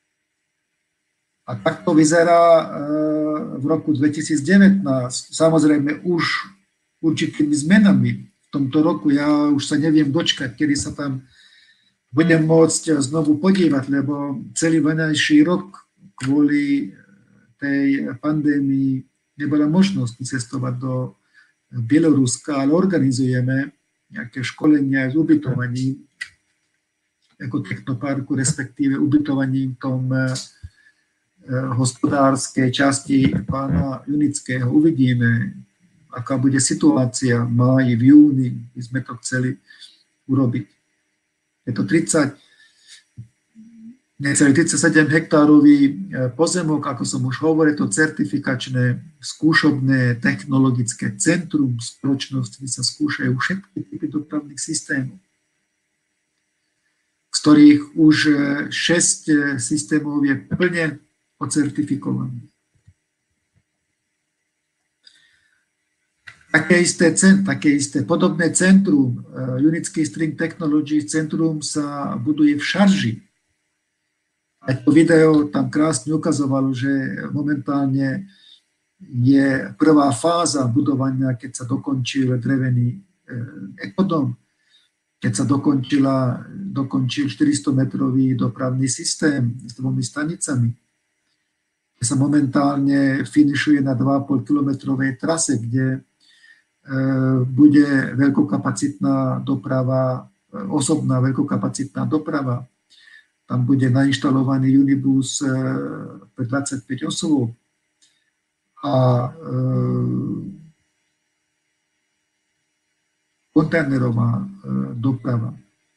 A takto vyzerá v roku 2019, samozrejme už určitými zmenami. V tomto roku ja už sa neviem dočkať, kedy sa tam budem môcť znovu podívať, lebo celý voňajší rok kvôli tej pandémii nebola možnosť cestovať do Bieloruska, ale organizujeme nejaké školenia s ubytovaním Ekotechnoparku, respektíve ubytovaním v tom hospodárskej časti pána Junického. Uvidíme, aká bude situácia v máji, v júni, by sme to chceli urobiť. Je to 37 hektárový pozemok, ako som už hovoril, to certifikačné, skúšobné, technologické centrum spoločnosti, kde sa skúšajú všetky typy dopravných systémov, z ktorých už 6 systémov je plne ocertifikovaných. Také isté podobné centrum, Unický String Technologies centrum, sa buduje v Šarži. A to video tam krásne ukazovalo, že momentálne je prvá fáza budovania, keď sa dokončil drevený ekodom, keď sa dokončil 400-metrový dopravný systém s 2 stanicami, kde sa momentálne finišuje na 2,5-kilometrovej trase, kde bude veľkokapacitná doprava, osobná veľkokapacitná doprava. Tam bude nainštalovaný Unibus pre 25 osôb a kontajnerová doprava.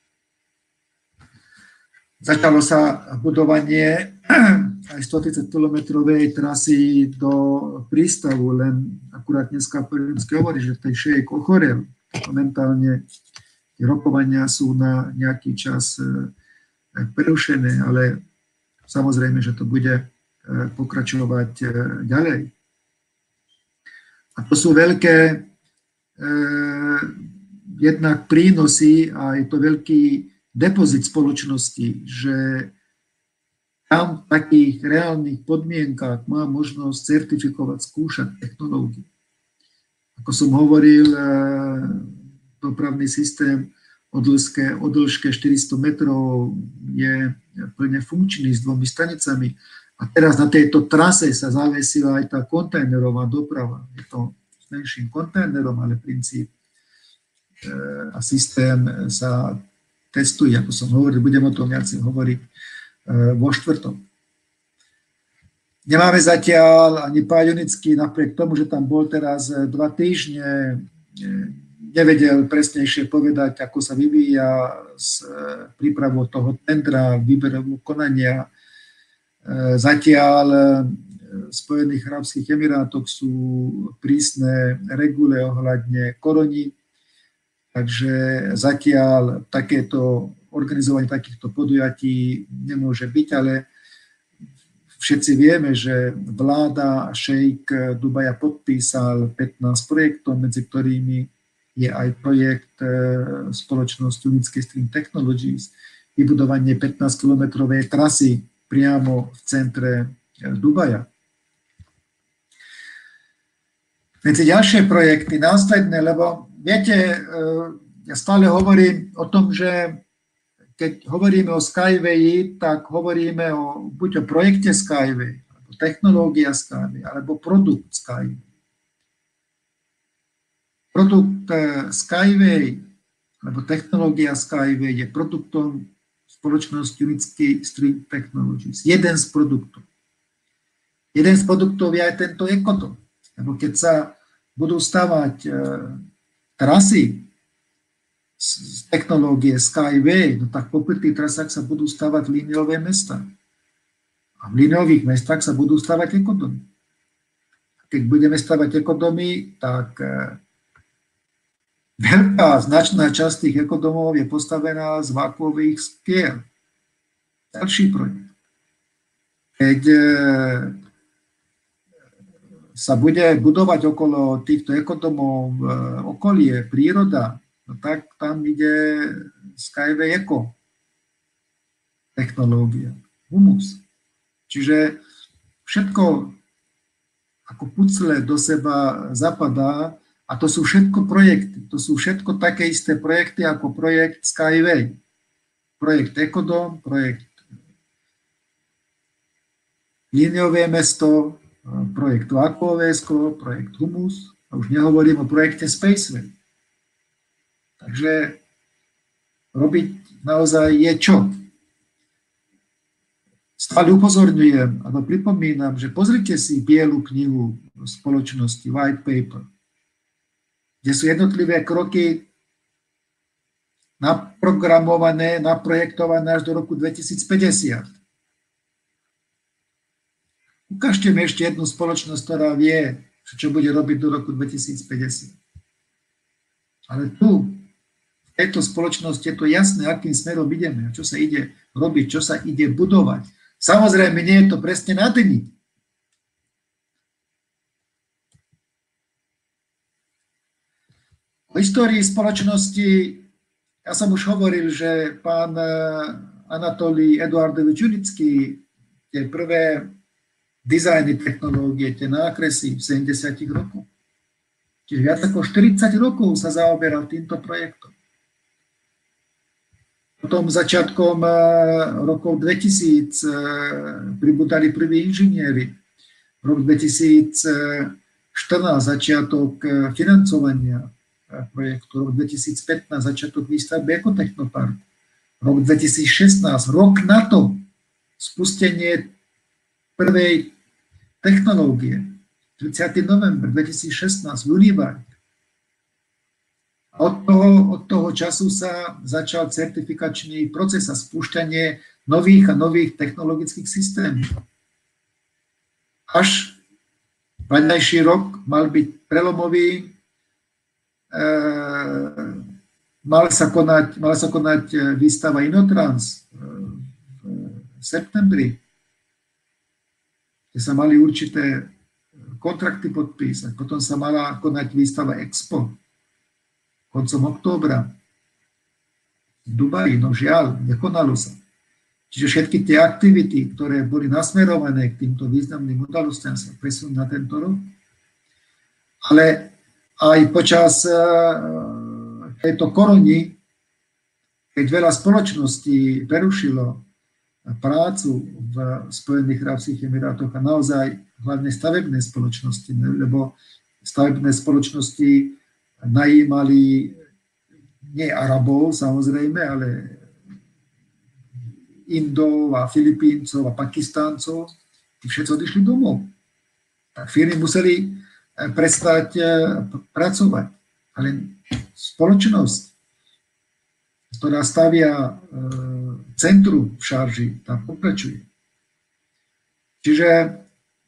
Začalo sa budovanie aj 130-kilometrovej trasy do prístavu, len akurát dneska Perinský hovorí, že tej šejk ochorel. Momentálne rokovania sú na nejaký čas prerušené, ale samozrejme, že to bude pokračovať ďalej. A to sú veľké jednak prínosy a je to veľký depozit spoločnosti, že tam v takých reálnych podmienkách má možnosť certifikovať, skúšať technológie. Ako som hovoril, dopravný systém o dĺžke 400 metrov je plne funkčný s 2 stanicami. A teraz na tejto trase sa zavesila aj tá kontajnerová doprava. Je to s menším kontajnerom, ale princíp a systém sa testuje, ako som hovoril, budem o tom viac hovoriť vo štvrtok. Nemáme zatiaľ ani pán Junický, napriek tomu, že tam bol teraz 2 týždne, nevedel presnejšie povedať, ako sa vyvíja s prípravou toho tendra, výberového konania. Zatiaľ v Spojených arabských emirátoch sú prísne regule ohľadne koroni, takže zatiaľ organizovanie takýchto podujatí nemôže byť, ale všetci vieme, že vláda šejk Dubaja podpísal 15 projektov, medzi ktorými je aj projekt spoločnosti Unique Stream Technologies, vybudovanie 15-kilometrovej trasy priamo v centre Dubaja. Medzi ďalšie projekty následné, lebo viete, ja stále hovorím o tom, že keď hovoríme o Skyway, tak hovoríme buď o projekte Skyway, alebo technológia Skyway, alebo produkt Skyway. Produkt Skyway, alebo technológia Skyway je produktom spoločnosti Unique Stream Technologies. Jeden z produktov. Jeden z produktov je aj tento Ekodom. Lebo keď sa budú stavať trasy z technológie Skyway, no tak popri tých trasách sa budú stavať líniové mesta. A v líniových mestách sa budú stavať ekodomy. Keď budeme stavať ekodomy, tak veľká značná časť tých ekodomov je postavená z vákuových skiel. Ďalší projekt. Keď sa bude budovať okolo týchto ekodomov okolie, príroda, no tak tam ide Skyway Eco technológia, humus. Čiže všetko ako pucle do seba zapadá a to sú všetko projekty. To sú všetko také isté projekty ako projekt Skyway. Projekt Ekodom, projekt Líniové mesto, projekt Vákuovésko, projekt Humus, a už nehovorím o projekte Spaceway. Takže robiť naozaj je čo? Stále upozorňujem, alebo pripomínam, že pozrite si bielu knihu spoločnosti, white paper, kde sú jednotlivé kroky naprogramované, naprojektované až do roku 2050. Ukážte mi ešte jednu spoločnosť, ktorá vie, čo bude robiť do roku 2050. Ale tu, v tejto spoločnosti je to jasné, akým smerom ideme, čo sa ide robiť, čo sa ide budovať. Samozrejme, nie je to presne na dni. O histórii spoločnosti, ja som už hovoril, že pán Anatolij Eduardovič Unický tie prvé dizajny technológie, tie nákresy v 70 rokoch. Čiže viac ako 40 rokov sa zaoberal týmto projektom. Potom začiatkom rokov 2000 pribudali prví inžinieri. Rok 2014 začiatok financovania projektu. Rok 2015 začiatok výstavby ekotechnoparku. Rok 2016, rok na to spustenie prvej technológie. 30. november 2016 v Univar. Od toho času sa začal certifikačný proces a spúšťanie nových a nových technologických systémov. Až vaňajší rok mal byť prelomový, mala sa konať výstava Inotrans v septembri, kde sa mali určité kontrakty podpísať. Potom sa mala konať výstava Expo koncom októbra v Dubaji. No žiaľ, nekonalo sa. Čiže všetky tie aktivity, ktoré boli nasmerované k týmto významným udalostiam, sa presunú na tento rok. Ale aj počas tejto korony, keď veľa spoločností prerušilo prácu v Spojených arabských emirátoch a naozaj hlavne stavebné spoločnosti, lebo stavebné spoločnosti najímali nie Arabov samozrejme, ale Indov a Filipíncov a Pakistáncov, tí všetci odišli domov. Tak firmy museli prestať pracovať. Ale spoločnosť, ktorá stavia centrum v Šarži, tam pokračuje. Čiže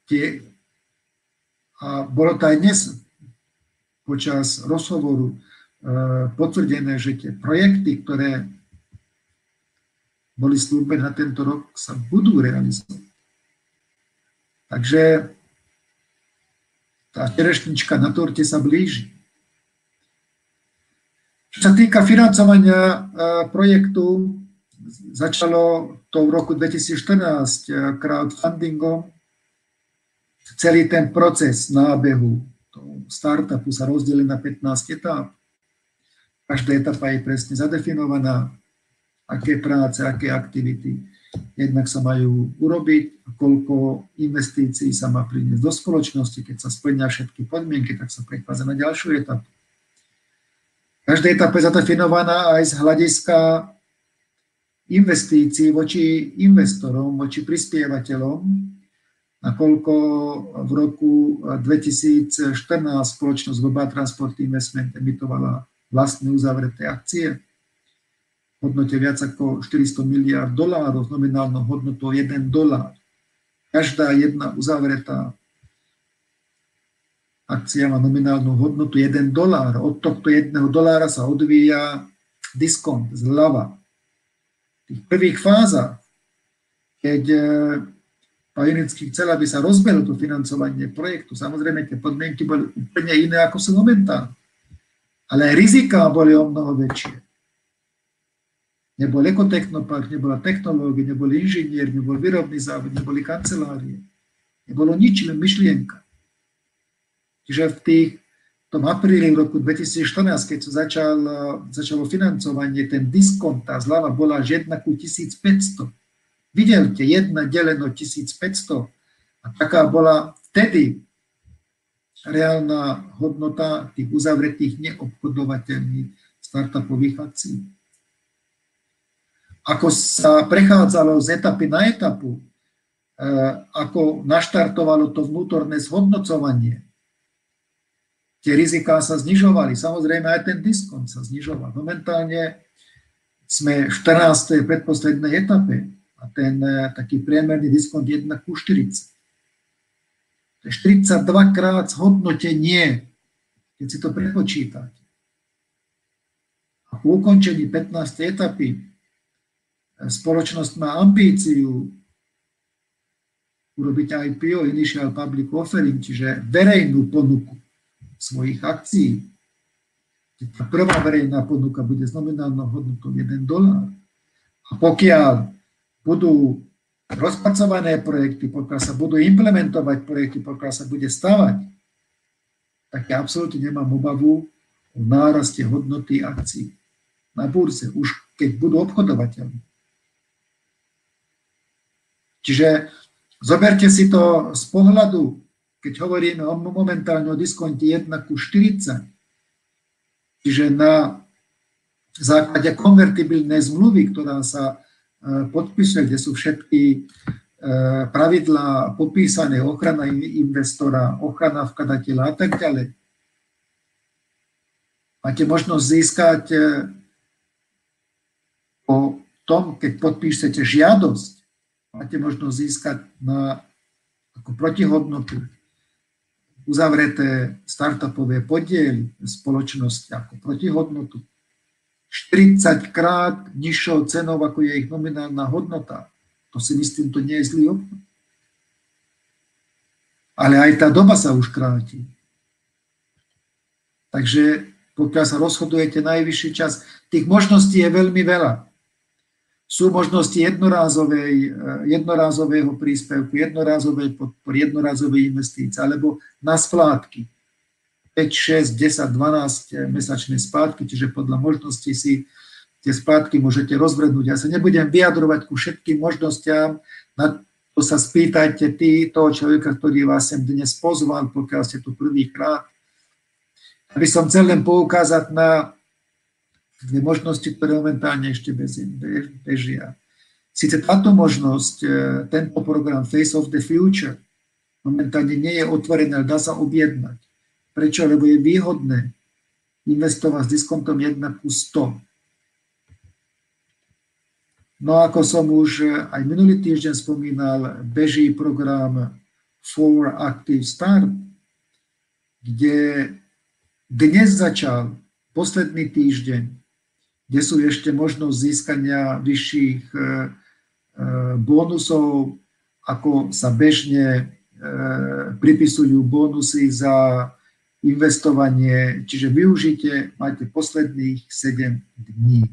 a bolo to aj dnes počas rozhovoru potvrdené, že tie projekty, ktoré boli slúbené na tento rok, sa budú realizovať. Takže tá čerešnička na torte sa blíži. Čo sa týka financovania projektu, začalo to v roku 2014 crowdfundingom. Celý ten proces nábehu startupu sa rozdelí na 15 etáp. Každá etapa je presne zadefinovaná, aké práce, aké aktivity jednak sa majú urobiť, koľko investícií sa má priniesť do spoločnosti. Keď sa splnia všetky podmienky, tak sa prechádza na ďalšiu etapu. Každá etapa je zadefinovaná aj z hľadiska investícií voči investorom, voči prispievateľom, nakoľko v roku 2014 spoločnosť Global Transport Investment emitovala vlastné uzavreté akcie v hodnote viac ako 400 miliárd dolárov s nominálnou hodnotou $1. Každá jedna uzavretá akcia má nominálnu hodnotu $1. Od tohto $1 sa odvíja diskont zľava. V tých prvých fázach, keď pán Junický chcel, aby sa rozbehlo to financovanie projektu, samozrejme tie podmienky boli úplne iné, ako sú momentálne. Ale aj riziká boli o mnoho väčšie. Nebol ekotechnopark, nebola technológia, neboli inžinier, nebol výrobný závod, neboli kancelárie. Nebolo nič, len myšlienka. Čiže v tom apríli roku 2014, keď sa začalo financovanie, ten diskont, tá zľava bola až 1:1500. Vidíte, 1 deleno 1500. A taká bola vtedy reálna hodnota tých uzavretých neobchodovateľných startupových akcií. Ako sa prechádzalo z etapy na etapu, ako naštartovalo to vnútorné zhodnocovanie, tie riziká sa znižovali. Samozrejme aj ten diskont sa znižoval. Momentálne sme v 14. predposlednej etape a ten taký priemerný diskont 1:40. To je 42 krát zhodnotenie, keď si to prepočítate. A po ukončení 15. etapy spoločnosť má ambíciu urobiť IPO, Initial Public Offering, čiže verejnú ponuku svojich akcií. Tá prvá verejná ponuka bude s nominálnou hodnotou $1. A pokiaľ budú rozpracované projekty, pokiaľ sa budú implementovať projekty, pokiaľ sa bude stavať, tak ja absolútne nemám obavu o náraste hodnoty akcií na burze, už keď budú obchodovateľné. Čiže zoberte si to z pohľadu, keď hovoríme momentálne o diskonte 1:40, čiže na základe konvertibilnej zmluvy, ktorá sa podpisuje, kde sú všetky pravidlá popísané, ochrana investora, ochrana vkladateľa a tak ďalej. Máte možnosť získať po tom, keď podpíšete žiadosť, máte možnosť získať ako protihodnotu uzavreté startupové podiely spoločnosti ako protihodnotu 40 krát nižšou cenou, ako je ich nominálna hodnota. To si myslím, to nie je zlý obchod. Ale aj tá doba sa už kráti. Takže pokiaľ sa rozhodujete najvyšší čas, tých možností je veľmi veľa. Sú možnosti jednorázového príspevku, jednorázovej podpory, jednorázovej investície, alebo na splátky. 5, 6, 10, 12 mesačné splátky, čiže podľa možností si tie splátky môžete rozvrhnúť. Ja sa nebudem vyjadrovať ku všetkým možnostiam, na to sa spýtajte toho človeka, ktorý vás sem dnes pozval, pokiaľ ste tu prvýkrát. Aby som chcel len poukázať na dve možnosti, ktoré momentálne ešte bežia. Sice táto možnosť, tento program Face of the Future momentálne nie je otvorený, ale dá sa objednať. Prečo? Lebo je výhodné investovať s diskontom 1:100. No ako som už aj minulý týždeň spomínal, beží program For Active Start, kde dnes začal posledný týždeň, kde sú ešte možnosť získania vyšších bónusov, ako sa bežne pripisujú bónusy za investovanie, čiže využite, máte posledných 7 dní.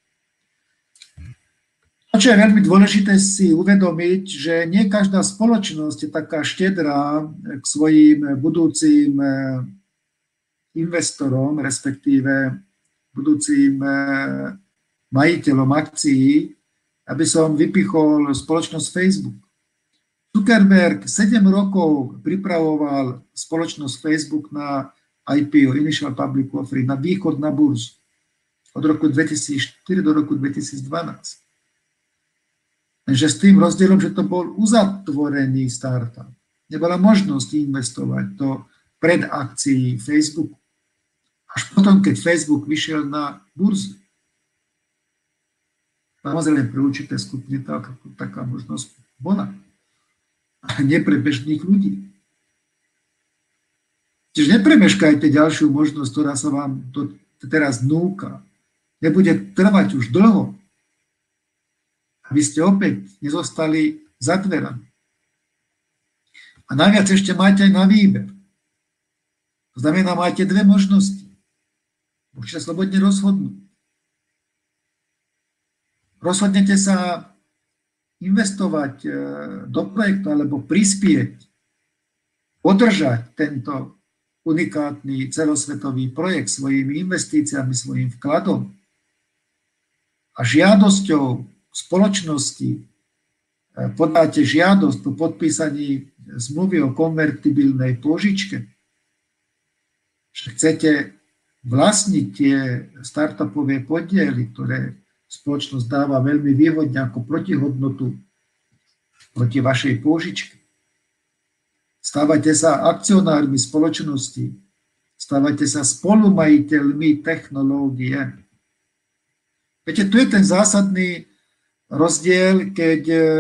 Čo je veľmi dôležité si uvedomiť, že nie každá spoločnosť je taká štedrá k svojim budúcim investorom, respektíve budúcim majiteľom akcií, aby som vypichol spoločnosť Facebook. Zuckerberg 7 rokov pripravoval spoločnosť Facebook na IPO, Initial Public Offering, na východ na burzu od roku 2004 do roku 2012. Takže s tým rozdielom, že to bol uzatvorený startup. Nebola možnosť investovať do predakcií Facebooku. Až potom, keď Facebook vyšiel na burzu. Samozrejme, pre určité skupiny taká možnosť bola. Ale nie pre bežných ľudí. Čiže nepremeškajte ďalšiu možnosť, ktorá sa vám teraz núka. Nebude trvať už dlho. Aby ste opäť nezostali za dverami. A najviac ešte máte aj na výber. To znamená, máte dve možnosti. Môžete slobodne rozhodnúť. Rozhodnete sa investovať do projektu alebo prispieť, podržať tento unikátny celosvetový projekt svojimi investíciami, svojim vkladom a žiadosťou spoločnosti podáte žiadosť po podpísaní zmluvy o konvertibilnej pôžičke, že chcete vlastniť tie startupové podiely, ktoré spoločnosť dáva veľmi výhodne ako protihodnotu proti vašej pôžičke. Stávate sa akcionármi spoločnosti, stávate sa spolumajiteľmi technológie. Viete, tu je ten zásadný rozdiel, keď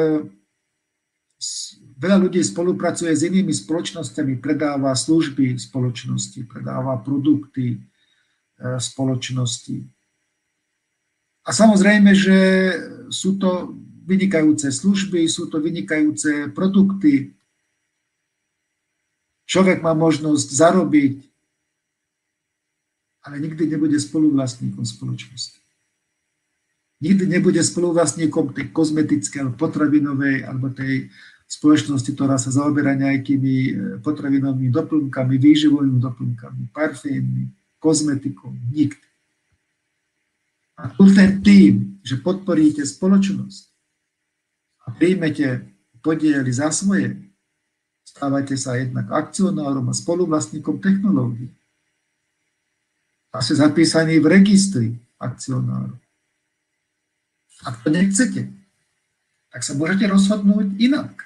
veľa ľudí spolupracuje s inými spoločnosťami, predáva služby spoločnosti, predáva produkty spoločnosti. A samozrejme, že sú to vynikajúce služby, sú to vynikajúce produkty. Človek má možnosť zarobiť, ale nikdy nebude spoluvlastníkom spoločnosti. Nikdy nebude spoluvlastníkom tej kozmetickej, potravinovej alebo tej spoločnosti, ktorá sa zaoberá nejakými potravinovými doplnkami, výživovými doplnkami, parfémmi, kozmetikou. Nikdy. A tu ten tým, že podporíte spoločnosť a príjmete podiely za svoje, stávate sa jednak akcionárom a spoluvlastníkom technológií. A ste zapísaní v registri akcionárov. Ak to nechcete, tak sa môžete rozhodnúť inak.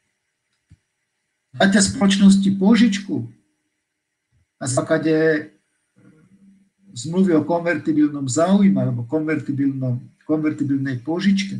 Dáte spoločnosti pôžičku na základe zmluvy o konvertibilnom záujme alebo konvertibilnej pôžičke.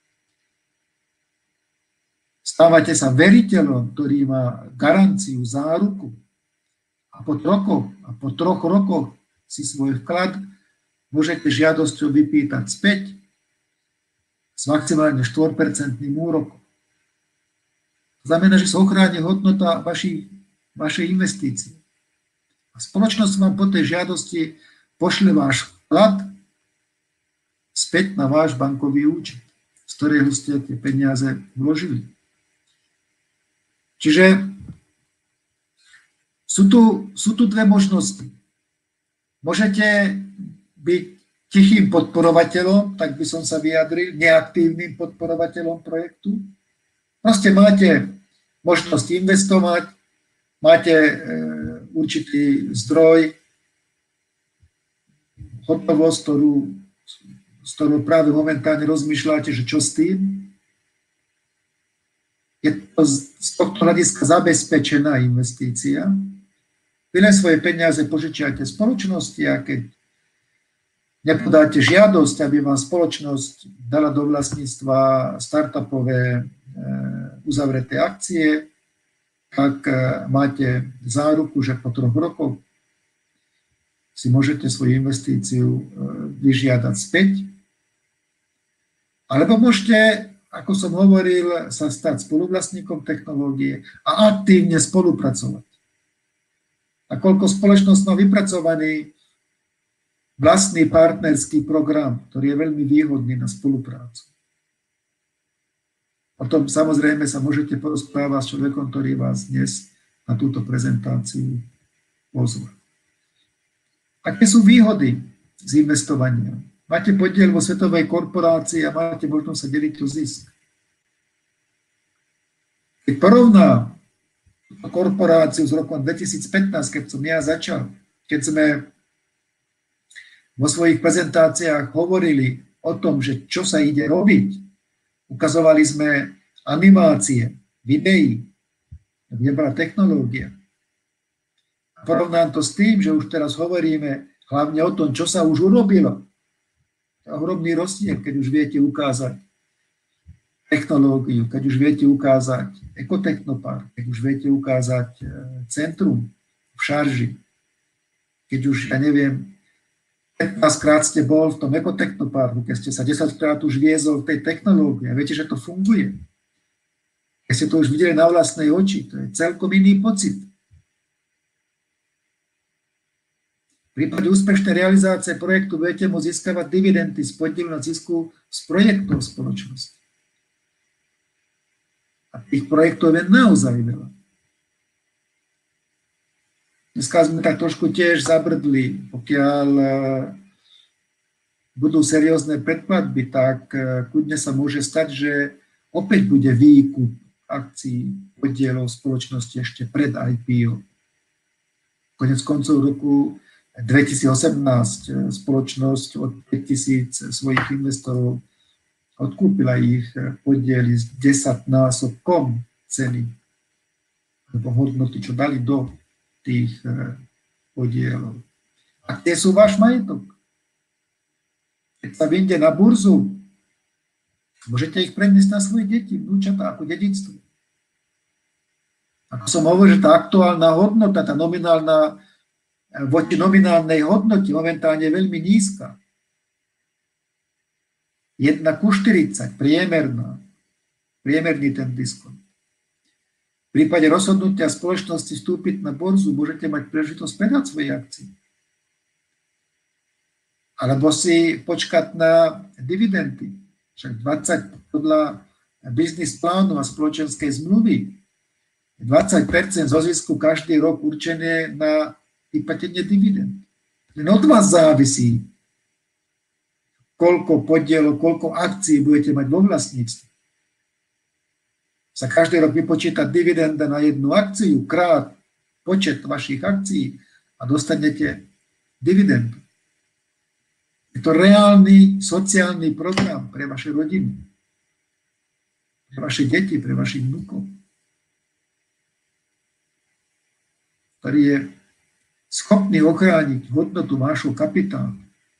Stávate sa veriteľom, ktorý má garanciu, záruku a po troch rokoch si svoj vklad môžete žiadosťou vypýtať späť s maximálne 4% úrokom. To znamená, že sa ochráni hodnota vašej investície. A spoločnosť vám po tej žiadosti pošle váš vklad späť na váš bankový účet, z ktorého ste tie peniaze vložili. Čiže sú tu dve možnosti. Môžete byť tichým podporovateľom, tak by som sa vyjadril, neaktívnym podporovateľom projektu. Proste máte možnosť investovať, máte určitý zdroj, hotovosť, s ktorou práve momentálne rozmýšľate, že čo s tým. Je to z tohto hľadiska zabezpečená investícia. Vy len svoje peniaze požičiate spoločnosti a keď nepodáte žiadosť, aby vám spoločnosť dala do vlastníctva startupové uzavreté akcie, tak máte záruku, že po 3 rokoch si môžete svoju investíciu vyžiadať späť. Alebo môžete, ako som hovoril, sa stať spoluvlastníkom technológie a aktívne spolupracovať. A koľko spoločnosť má vypracovaný vlastný partnerský program, ktorý je veľmi výhodný na spoluprácu. O tom samozrejme sa môžete porozprávať s človekom, ktorý vás dnes na túto prezentáciu pozval. Aké sú výhody z investovania? Máte podiel vo svetovej korporácii a máte možnosť sa deliť o zisk. Keď porovná korporáciu z roku 2015, keď som ja začal, keď sme vo svojich prezentáciách hovorili o tom, že čo sa ide robiť, ukazovali sme animácie, videí, nebola technológia. A porovnám to s tým, že už teraz hovoríme hlavne o tom, čo sa už urobilo. To je ohromný rozdiel, keď už viete ukázať technológiu, keď už viete ukázať ekotechnopark, keď už viete ukázať centrum v Šarži, keď už, ja neviem, 15 krát ste bol v tom ekotechnoparku, keď ste sa 10 krát už viezol v tej technológii a viete, že to funguje. Keď ste to už videli na vlastnej oči, to je celkom iný pocit. V prípade úspešnej realizácie projektu budete môcť získavať dividendy z podielu na zisku z projektov spoločnosti. A tých projektov je naozaj veľa. Dneska sme tak trošku tiež zabrdli, pokiaľ budú seriózne predplatby, tak kľudne sa môže stať, že opäť bude výkup akcií podielov spoločnosti ešte pred IPO. Konec koncov roku 2018 spoločnosť od 5000 svojich investorov odkúpila ich podiely s 10-násobkom ceny alebo hodnoty, čo dali do tých podielov. A kde sú váš majetok? Keď sa vyjde na burzu, môžete ich predniesť na svoje deti, vnúčatá, ako dedičstvo. Ako som hovoril, že tá aktuálna hodnota, tá nominálna, voči nominálnej hodnote momentálne je veľmi nízka. 1:40, priemerný ten diskont. V prípade rozhodnutia spoločnosti vstúpiť na burzu môžete mať príležitosť predať svoje akcie. Alebo si počkať na dividendy. Však 20 podľa biznis plánu a spoločenskej zmluvy 20% zo zisku každý rok určené na vyplatenie dividend. Len od vás závisí, koľko podielov, koľko akcií budete mať vo vlastníctve. Sa každý rok vypočíta dividenda na jednu akciu krát počet vašich akcií a dostanete dividendu. Je to reálny sociálny program pre vaše rodiny, pre vaše deti, pre vašich vnúkov, ktorý je schopný ochrániť hodnotu vášho kapitálu.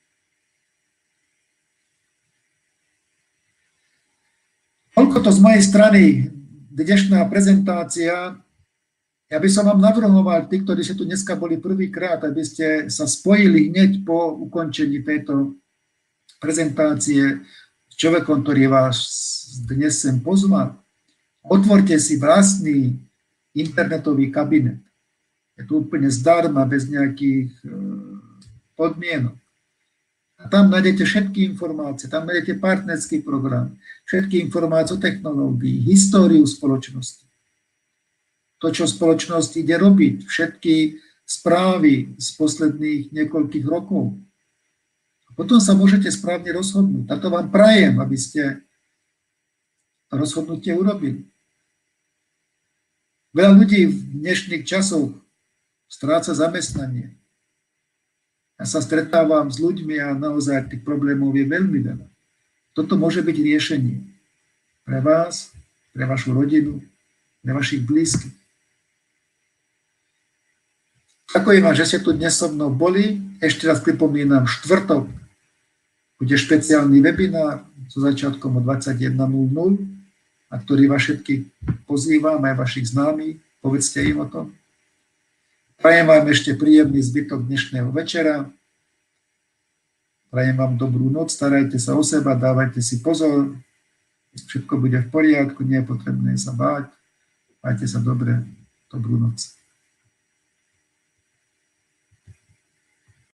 Toľko to z mojej strany dnešná prezentácia. Ja by som vám navrhoval, tí, ktorí ste tu dneska boli prvýkrát, aby ste sa spojili hneď po ukončení tejto prezentácie s človekom, ktorý vás dnes sem pozval. Otvorte si vlastný internetový kabinet. Je to úplne zdarma, bez nejakých podmienok. A tam nájdete všetky informácie, tam nájdete partnerský program, všetky informácie o technológii, históriu spoločnosti. To, čo spoločnosť ide robiť, všetky správy z posledných niekoľkých rokov. A potom sa môžete správne rozhodnúť. A to vám prajem, aby ste to rozhodnutie urobili. Veľa ľudí v dnešných časoch stráca zamestnanie. Ja sa stretávam s ľuďmi a naozaj tých problémov je veľmi veľa. Toto môže byť riešenie pre vás, pre vašu rodinu, pre vašich blízkych. Ďakujem vám, že ste tu dnes so mnou boli. Ešte raz pripomínam, štvrtok bude špeciálny webinár so začiatkom o 21:00, na ktorý vás všetkých pozývam, aj vašich známych. Povedzte im o tom. Prajem vám ešte príjemný zbytok dnešného večera. Prajem vám dobrú noc, starajte sa o seba, dávajte si pozor. Všetko bude v poriadku, nie je potrebné sa báť. Majte sa dobre, dobrú noc.